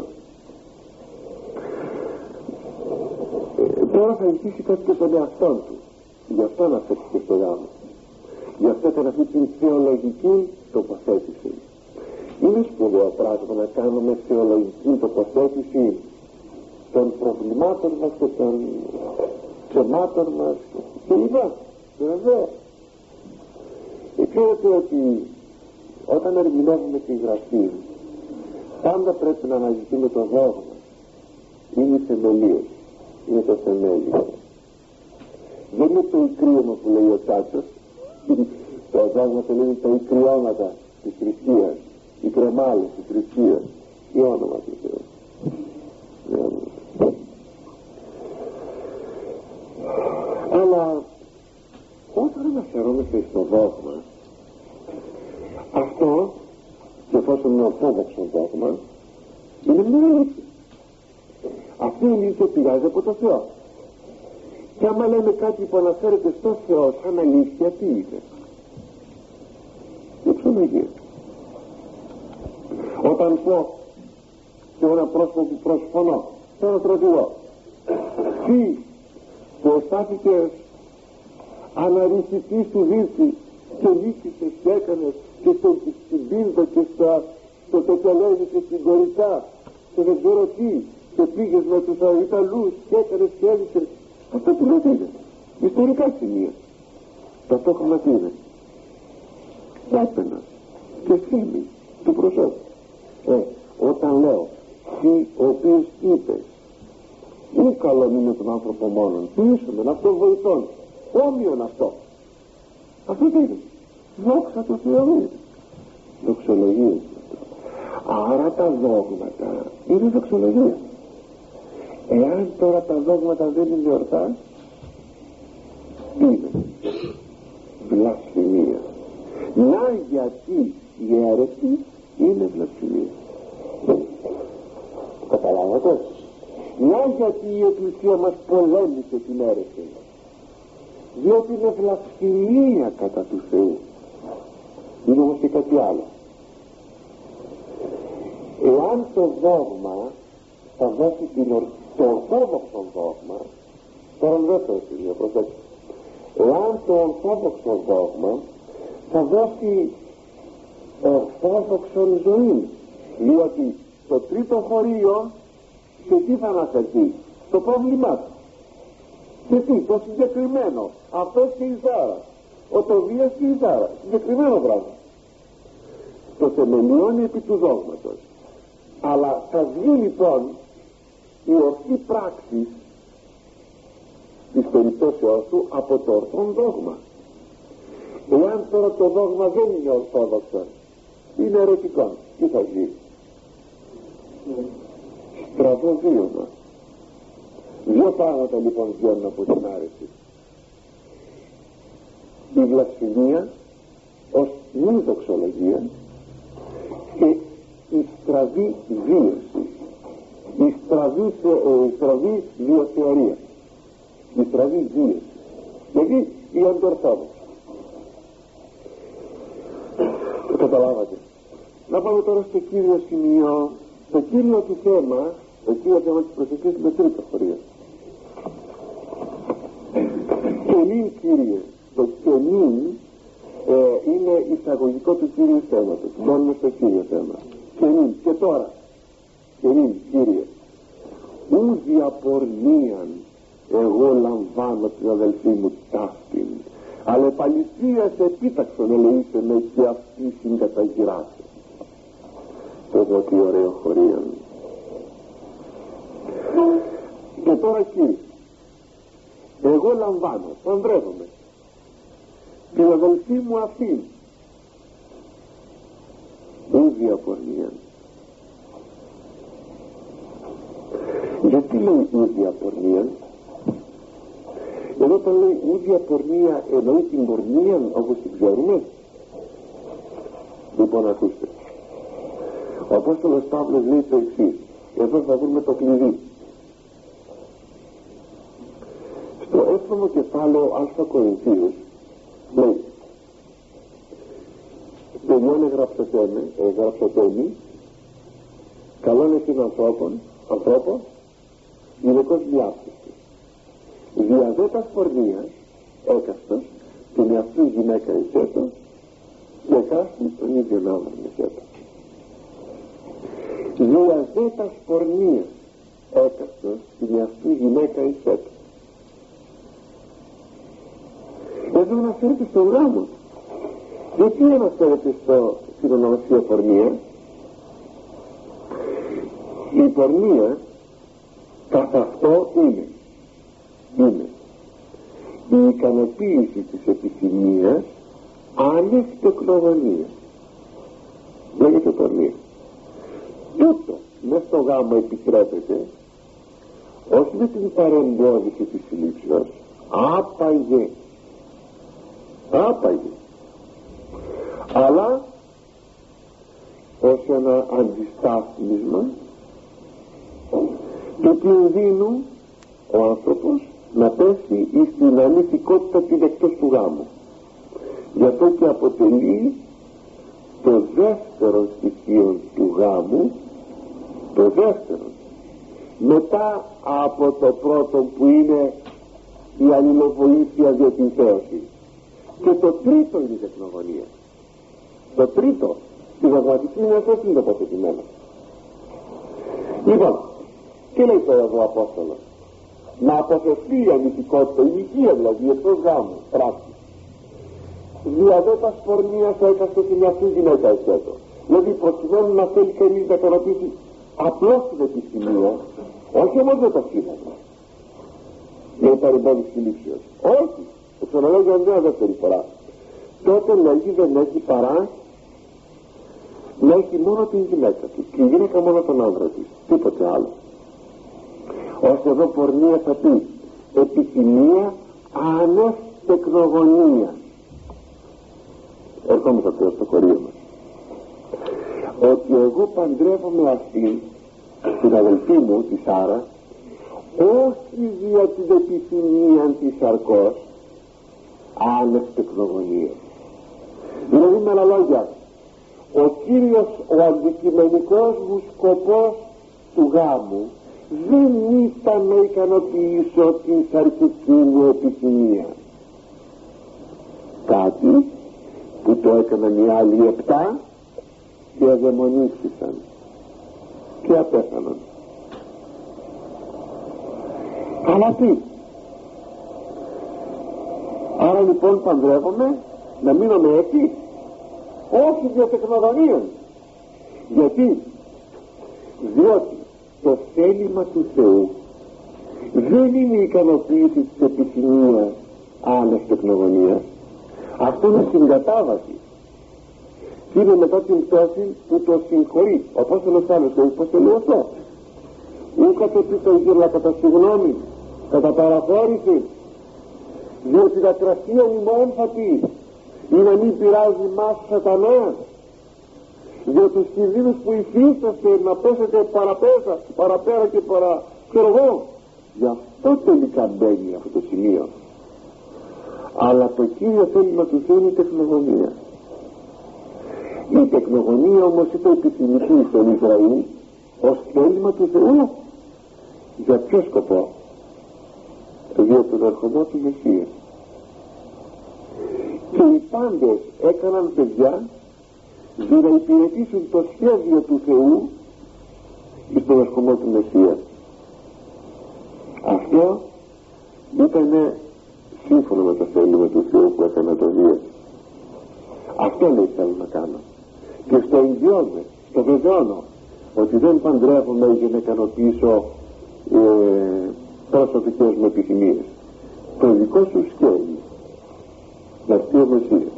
ε, τώρα θα ζητήσει κάτι και τον εαυτόν του, γι' αυτό να φέρθηκε στο γάμο, γι' αυτό έκανε αυτή την θεολογική τοποθέτηση. Είναι σπουδαίο πράγμα να κάνουμε θεολογική τοποθέτηση των προβλημάτων μας και των ψεμάτων μας και λοιπά. Βέβαια. Ξέρετε ότι όταν ερμηνεύουμε τη Γραφή πάντα πρέπει να αναζητούμε το δόγμα. Είναι οι θεμελίες, είναι το θεμέλιο. Δεν είναι το ικρίωμα που λέει ο Τσάτσος. Το δόγμα το λέει τα ικριώματα της θρησκείας, οι κρεμάλες της θρησκείας, η όνομα του Θεού. Αλλά όταν αναφερόμαστε στο δόγμα, αυτό, και εφόσον είναι ορθόδοξο δόγμα, είναι μια αλήθεια. Αυτή η αλήθεια πηγάζει από το Θεό. Και άμα λέμε κάτι που αναφέρεται στο Θεό σαν αλήθεια, τι είναι? Η εξομολογία. Όταν πω σε ένα πρόσωπο που προσφωνώ, σε ένα στρατηγό, τι που αισθάνθηκες αναρρυθητής του δίρτη και νίκησες και έκανες και στο, στην πίνδο και στα, στο τετελέγι και στην κορυφά και δεν ξέρω τι και πήγες με τους Ιταλούς και έκανες και έδειξες, αυτά που λέτε είναι ιστορικά σημεία. Ταυτόχρονα τι είναι? Έπαινας και φήμη του προσώπου. Ε, όταν λέω Εσύ ο οποίος είπες είναι καλό είναι τον άνθρωπο μόνον, πείσουμε αυτό βοηθών, όμοιον αυτό. Αυτό τι είναι? Δόξα τω Θεώ, δοξολογία. Άρα τα δόγματα είναι δοξολογία. Εάν τώρα τα δόγματα δεν είναι ορθά, τι είναι? Βλασφημία. Να γιατί η αίρεση είναι βλασφημία. Καταλάβατε? Να γιατί η Εκκλησία μας πολέμησε την αίρεση, διότι είναι βλασφημία κατά του Θεού. Είναι όμως και κάτι άλλο. Εάν το δόγμα θα δώσει την ορ... το ορθόδοξο δόγμα, τώρα δεύτερο σημείο, προσέξτε, εάν το ορθόδοξο δόγμα θα δώσει ορθόδοξον ζωή, διότι το τρίτο χωρίο σε τι θα αναφερθεί? Το πρόβλημά του. Και τι? Το συγκεκριμένο. Αυτός και η Σάρα, ο Τοβίας και η Σάρα, συγκεκριμένο πράγμα. Το θεμελιώνει επί του δόγματος. Αλλά θα βγει λοιπόν η ορθή πράξη της περιπτώσεως του από το ορθόν δόγμα. Εάν τώρα το δόγμα δεν είναι ορθόδοξο, είναι αιρετικό, τι θα βγει? Στραβό βίωμα. Δύο πράγματα λοιπόν βγαίνουν από την άρεση: η βλασφημία ως μη δοξολογία και η στραβή βίωση, η στραβή, ε, η στραβή βιοθεωρία, η στραβή βίωση, δηλαδή η αντορθόδοξη. Το καταλάβατε? Να πάμε τώρα στο κύριο σημείο. Το κύριο του θέμα, το κύριο θέμα της προσευχής με τρίτο χωρίο. Καινήν, Κύριε, το καινήν ε, είναι εισαγωγικό του κύριου θέματος. Μπαίνουμε στο κύριο θέμα. Καινήν, και τώρα, καινήν, Κύριε, ου διαπορνίαν εγώ λαμβάνω την αδελφή μου ταύτην, αλλά επαληθείας επίταξον ελεήσε με και αυτή συγκαταγυράσε. Το πω τι ωραίο χωρίο. Και τώρα, Κύριε, εγώ λαμβάνω, παντρεύομαι την αδελφή μου αυτήν, ου διαπορνίαν. Γιατί λέει ου διαπορνίαν? Εδώ όταν λέει ου διαπορνία εννοεί την πορνεία όπως την ξέρουμε? Λοιπόν, ακούστε, ο Απόστολος Παύλος λέει το εξής. Εδώ θα βρούμε το κλειδί. Στο έβδομο κεφάλαιο Α Κορινθίους λέει: τελειώνει γραψοτέμι, ε, γραψοτέμι καλών εσύν ανθρώπων, ανθρώπων, γυναικός διάπτυστος. Διαδέτας πορνείας, έκαστος, την εαυτή γυναίκα εισέτω, και εκάστη τον ίδιο άντρα εισέτω. Διαδέτας πορνείας, έκαστος, την εαυτή γυναίκα εισέτω. Εδώ αναφέρεται στον γάμο. Γιατί αναφέρεται στο, στην ονομασία πορνεία? Η πορνεία καθ' αυτό είναι είναι η ικανοποίηση της επιθυμίας άνευ τεκνογωνίας. Λέγεται πορνεία. Τούτο μες στο γάμο επιτρέπεται όχι με την παρεμπόδιση της συλλήψεως, άπαγε άπαγε αλλά ως ένα αντιστάθμισμα του κινδύνου ο άνθρωπος να πέσει εις την ανηθικότητα την εκτός του γάμου. Γι' αυτό και αποτελεί το δεύτερο στοιχείο του γάμου, το δεύτερο, μετά από το πρώτο που είναι η αλληλοβοήθεια για την θέωση, και το τρίτο είναι η τεκνογωνία. Το τρίτο στη δογματική είναι αυτό είναι τοποθετημένο. Λοιπόν, τι λέει τώρα εδώ ο Απόστολος? Να αποφευθεί η ανηθικότητα, η ηλικία δηλαδή εκτός γάμου, πράξη. Διαδέτας πορνείας έκαστος σε μια αυτή γυναίκα εσέτω. Δηλαδή προκειμένου να θέλει κανείς να ικανοποιήσει απλώς την επισημία, όχι όμως με το κείμενο, με παρεμπόδιση λήψεως, όχι, το ξαναλέω για μια δεύτερη φορά, τότε λέγει δεν έχει παρά να έχει μόνο την γυναίκα του και η γυναίκα μόνο τον άντρα της, τίποτε άλλο. Ώστε εδώ πορνεία θα πει επιθυμία άνευ τεκνογωνία. Ερχόμαστε τώρα στο κορείο μας, ότι εγώ παντρεύομαι αυτή την αδελφή μου, τη Σάρα, όχι δια την επιθυμία της σαρκός, άνευ τεκνογωνία. Δηλαδή με άλλα λόγια, ο κύριος, ο αντικειμενικός μου σκοπός του γάμου δεν ήταν να ικανοποιήσω την σαρκική μου επιθυμία, κάτι που το έκαναν οι άλλοι επτά και αδαιμονίστησαν και απέθαναν. Αλλά τι, άρα λοιπόν παντρεύομαι να μείνομαι έτσι, όχι για τεκνογωνία. Γιατί? Διότι το θέλημα του Θεού δεν είναι η ικανοποίηση της επιθυμίας άλλας τεκνογωνίας. Αυτό είναι συγκατάβαση και είναι μετά την πτώση που το συγχωρεί. Ο Απόστολος Παύλος πως το λέει αυτό, ούκατε πει το γύρλα κατά συγγνώμη, κατά παραχώρηση, διότι τα κρασία ημών θα πει ή να μην πειράζει μας σατανάς, διότι τους κινδύνους που υφίσταστε να πέσετε παραπέσα, παραπέρα και παρα ξέρω εγώ, γι' αυτό τελικά μπαίνει αυτό το σημείο. Αλλά το κύριο θέλημα του Θεού είναι η τεκνογωνία. Η τεκνογωνία όμως ήταν επιθυμητή στον Ισραήλ ως θέλημα του Θεού. Για ποιο σκοπό? Για τον ερχομό του Μεσσία. Και οι πάντες έκαναν παιδιά για να υπηρετήσουν το σχέδιο του Θεού στον ερχομό του Μεσσία. Αυτό ήταν σύμφωνα με το θέλημα του Θεού που έκανε το Δία. Αυτό λέει θέλω να κάνω και στο εγγυώμαι, στο βεβαιώνω ότι δεν παντρεύομαι για να ικανοποιήσω ε, προσωπικές μου επιθυμίες. Το δικό σου σκέλι να έρθει ο Μεσσίας.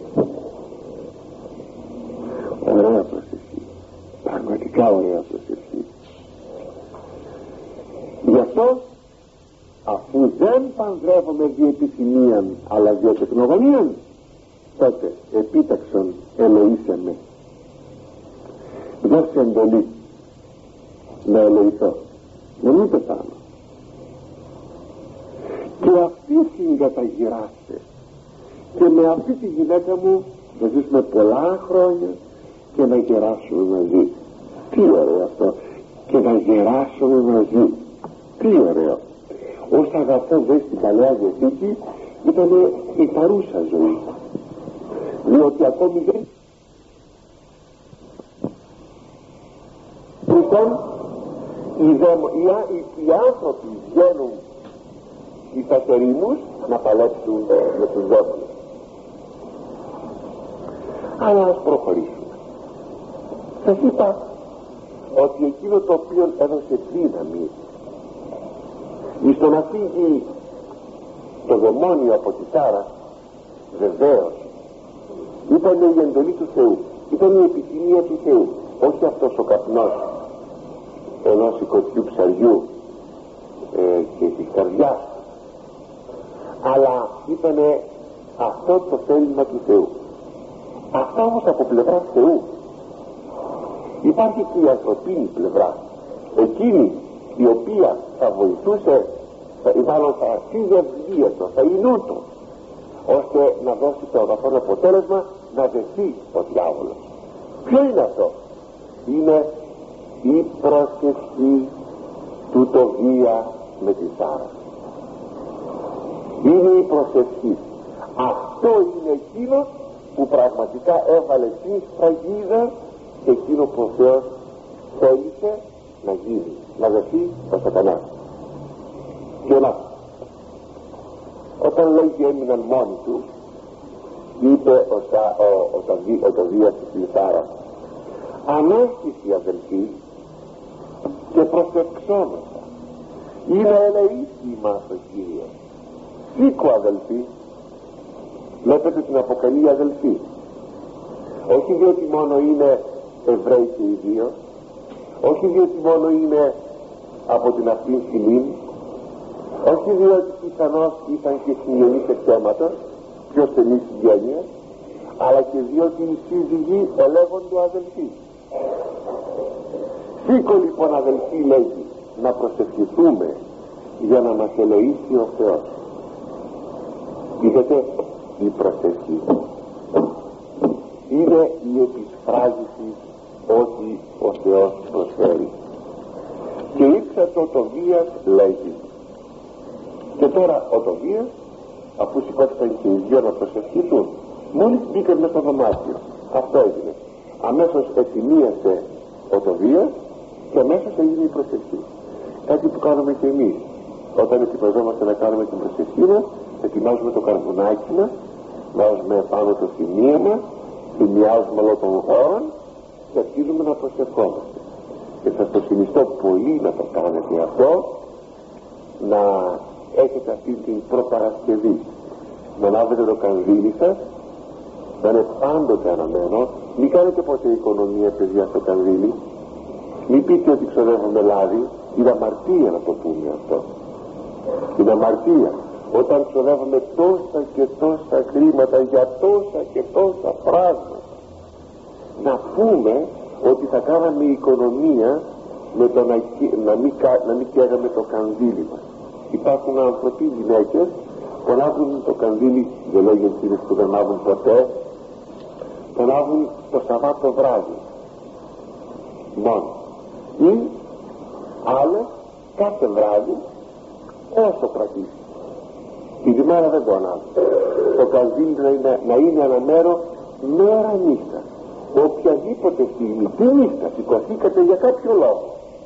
Ωραία προσευχή, πραγματικά ωραία προσευχή. Γι' αυτό, αφού δεν παντρεύομαι δι' επιθυμίαν αλλά δι' τεκνογωνίαν, τότε επίταξον ελεήσε με, δώσε εντολή να ελεηθώ, να μην πεθάνω. Και αυτή συγκαταγυράστε και με αυτή τη γυναίκα μου να ζήσουμε πολλά χρόνια και να γεράσουμε μαζί. Τι ωραίο αυτό, και να γεράσουμε μαζί, τι ωραίο. Ως αγαθό δε στην Παλαιά Διαθήκη ήταν η παρούσα ζωή, διότι ακόμη δεν λοιπόν οι, δαιμο, οι, οι, οι άνθρωποι βγαίνουν οι παθερήμους να παλέψουν με τους δαίμονες. Αλλά ας προχωρήσουμε. Σας είπα ότι εκείνο το οποίο έδωσε δύναμη εις το να φύγει το δαιμόνιο από τη Σάρα, βεβαίως ήταν η εντολή του Θεού, ήταν η επιθυμία του Θεού, όχι αυτός ο καπνός ενός οικοτιού ψαριού ε, και της καρδιάς, αλλά ήταν αυτό το θέλημα του Θεού. Αυτά όμως από πλευρά Θεού. Υπάρχει και η ανθρωπίνη πλευρά, εκείνη η οποία θα βοηθούσε, θα, μάλλον θα συνδευδίαιτο, θα ινούτο, ώστε να δώσει το αγαθόν αποτέλεσμα, να δεθεί ο διάβολος. Ποιο είναι αυτό? Είναι η προσευχή του Τοβία με τη Σάρα. Είναι η προσευχή. Αυτό είναι εκείνο που πραγματικά έβαλε την σφραγίδα σε εκείνο που ο Θεός θέλησε να γίνει, να δεθεί ο Σατανάς. Και να, όταν λέγει έμειναν μόνοι τους, είπε ο, ο, ο, ο, ο Τοβίας στη Σάρα, ανέστηση αδελφοί, και προσευξόμεθα. Είναι ελεήσει μας ο Κύριος. Σήκω αδελφοί, βλέπετε την αποκαλεί αδελφοί, όχι διότι μόνο είναι Εβραίοι και οι δύο, όχι διότι μόνο είναι από την αυτήν φυλήν, όχι διότι πιθανώς ήταν και συγγενείς εκτέματα, πιο στενή συγγένεια, αλλά και διότι οι σύζυγοι ελέγονται αδελφοί. Σήκω λοιπόν αδελφοί, λέγει, να προσευχηθούμε για να μας ελεήσει ο Θεός. Είδατε, η προσευχή είναι η επισφράγηση ότι ο Θεός προσφέρει. Και ήρθε το Τοβίας, λέγει. Και τώρα ο Τοβίας, αφού σηκώθηκαν και οι δυο να προσευχηθούν, μόλις μπήκαν μες στο δωμάτιο, αυτό έγινε. Αμέσως ετοιμίασε ο Τοβίας και αμέσως έγινε η προσευχή. Κάτι που κάνουμε και εμείς όταν ετοιμαζόμαστε να κάνουμε την προσευχή μας. Ετοιμάζουμε το καρβουνάκι μας, βάζουμε πάνω το θυμίαμα, θυμιάζουμε όλο τον χώρο και αρχίζουμε να προσευχόμαστε. Και σας το συνιστώ πολύ να το κάνετε αυτό, να έχετε αυτή την προπαρασκευή, να λάβετε το κανδύλι σας, να είναι πάντοτε αναμένο. Μην κάνετε ποτέ οικονομία, παιδιά, στο κανδύλι. Μην πείτε ότι ξοδεύουμε λάδι. Είναι αμαρτία να το πούμε αυτό. Είναι αμαρτία όταν ξοδεύουμε τόσα και τόσα χρήματα για τόσα και τόσα πράγματα. Να πούμε ότι θα κάναμε οικονομία με το να, να, μην, να μην καίγαμε το κανδύλι μας. Υπάρχουν άνθρωποι, γυναίκες, που ανάβουν το κανδύλι, δεν λέω για εκείνες που δεν ανάβουν ποτέ, το ανάβουν το Σαββάτο βράδυ μόνο, ή άλλες κάθε βράδυ όσο κρατήσει. Την ημέρα δεν το ανάβουν. Το κανδύλι να είναι, να είναι αναμένο μέρα νύχτα. Οποιαδήποτε στιγμή, τη νύχτα σηκωθήκατε για κάποιο λόγο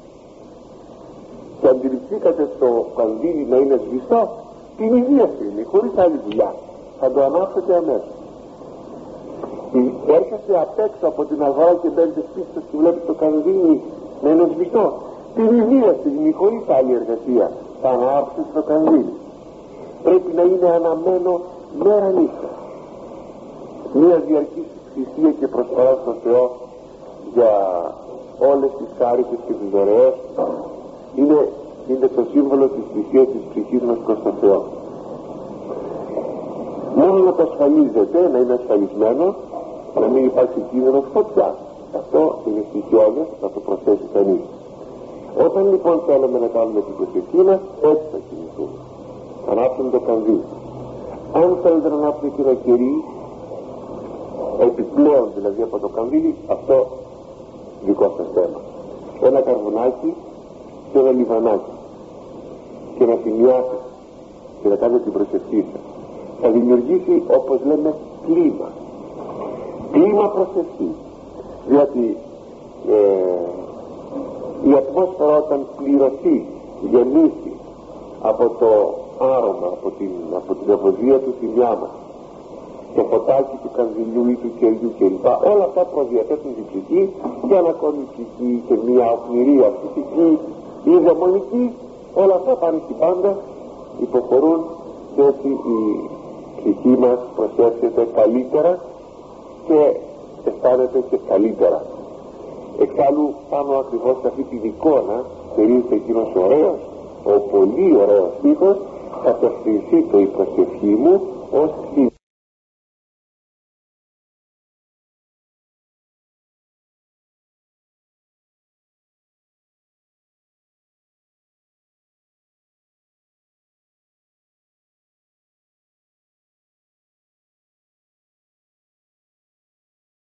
και αντιληφθήκατε το κανδύλι να είναι σβηστό, την ίδια στιγμή, χωρίς άλλη δουλειά, θα το ανάψετε αμέσως. Έρχεστε απ' έξω από την αγορά και μπαίνετε σπίτι σας και βλέπετε το κανδύλι να είναι σβηστό, την ίδια στιγμή, χωρίς άλλη εργασία, θα ανάψετε το κανδύλι. Πρέπει να είναι αναμένο μέρα νύχτα. Μία διαρκή θυσία και προσφορά στον Θεό για όλες τις χάριτες και τις δωρεές είναι, είναι το σύμβολο της θυσίας της ψυχής μας προς τον Θεό. Μόνο να το ασφαλίζετε, να είναι ασφαλισμένο, να μην υπάρχει κίνδυνος φωτιά. Αυτό είναι στοιχειώδες, να το προσθέσει κανείς. Όταν λοιπόν θέλουμε να κάνουμε την προσευχή μας, έτσι θα κινηθούμε. Ανάψουμε το κανδύλι. Αν θέλετε να ανάψουμε και ένα κερί επιπλέον δηλαδή από το κανδύλι, αυτό δικό σας θέμα. Ένα καρβουνάκι και ένα λιβανάκι και να θυμιάσετε και να κάνετε την προσευχή σας, θα δημιουργήσει, όπως λέμε, κλίμα κλίμα προσευχή, διότι ε, η ατμόσφαιρα όταν πληρωθεί, γεμίσει από το άρωμα, από την, από την ευωδία του θυμιάματος, το φωτάκι του κανδυλιού ή του κεριού κλπ. Όλα αυτά προδιαθέτουν την ψυχή για να κόλλει ψυχή και μια οσμηρία ψυχική ή δαιμονική. Όλα αυτά πάνε στην πάντα, υποχωρούν και έτσι η ψυχή μας προσεύχεται καλύτερα και αισθάνεται και καλύτερα. Εξάλλου πάνω ακριβώς σε αυτή την εικόνα περίεργε εκείνος ωραίος, ο πολύ ωραίος στίχος, θα το στηριχθεί το η προσευχή μου ως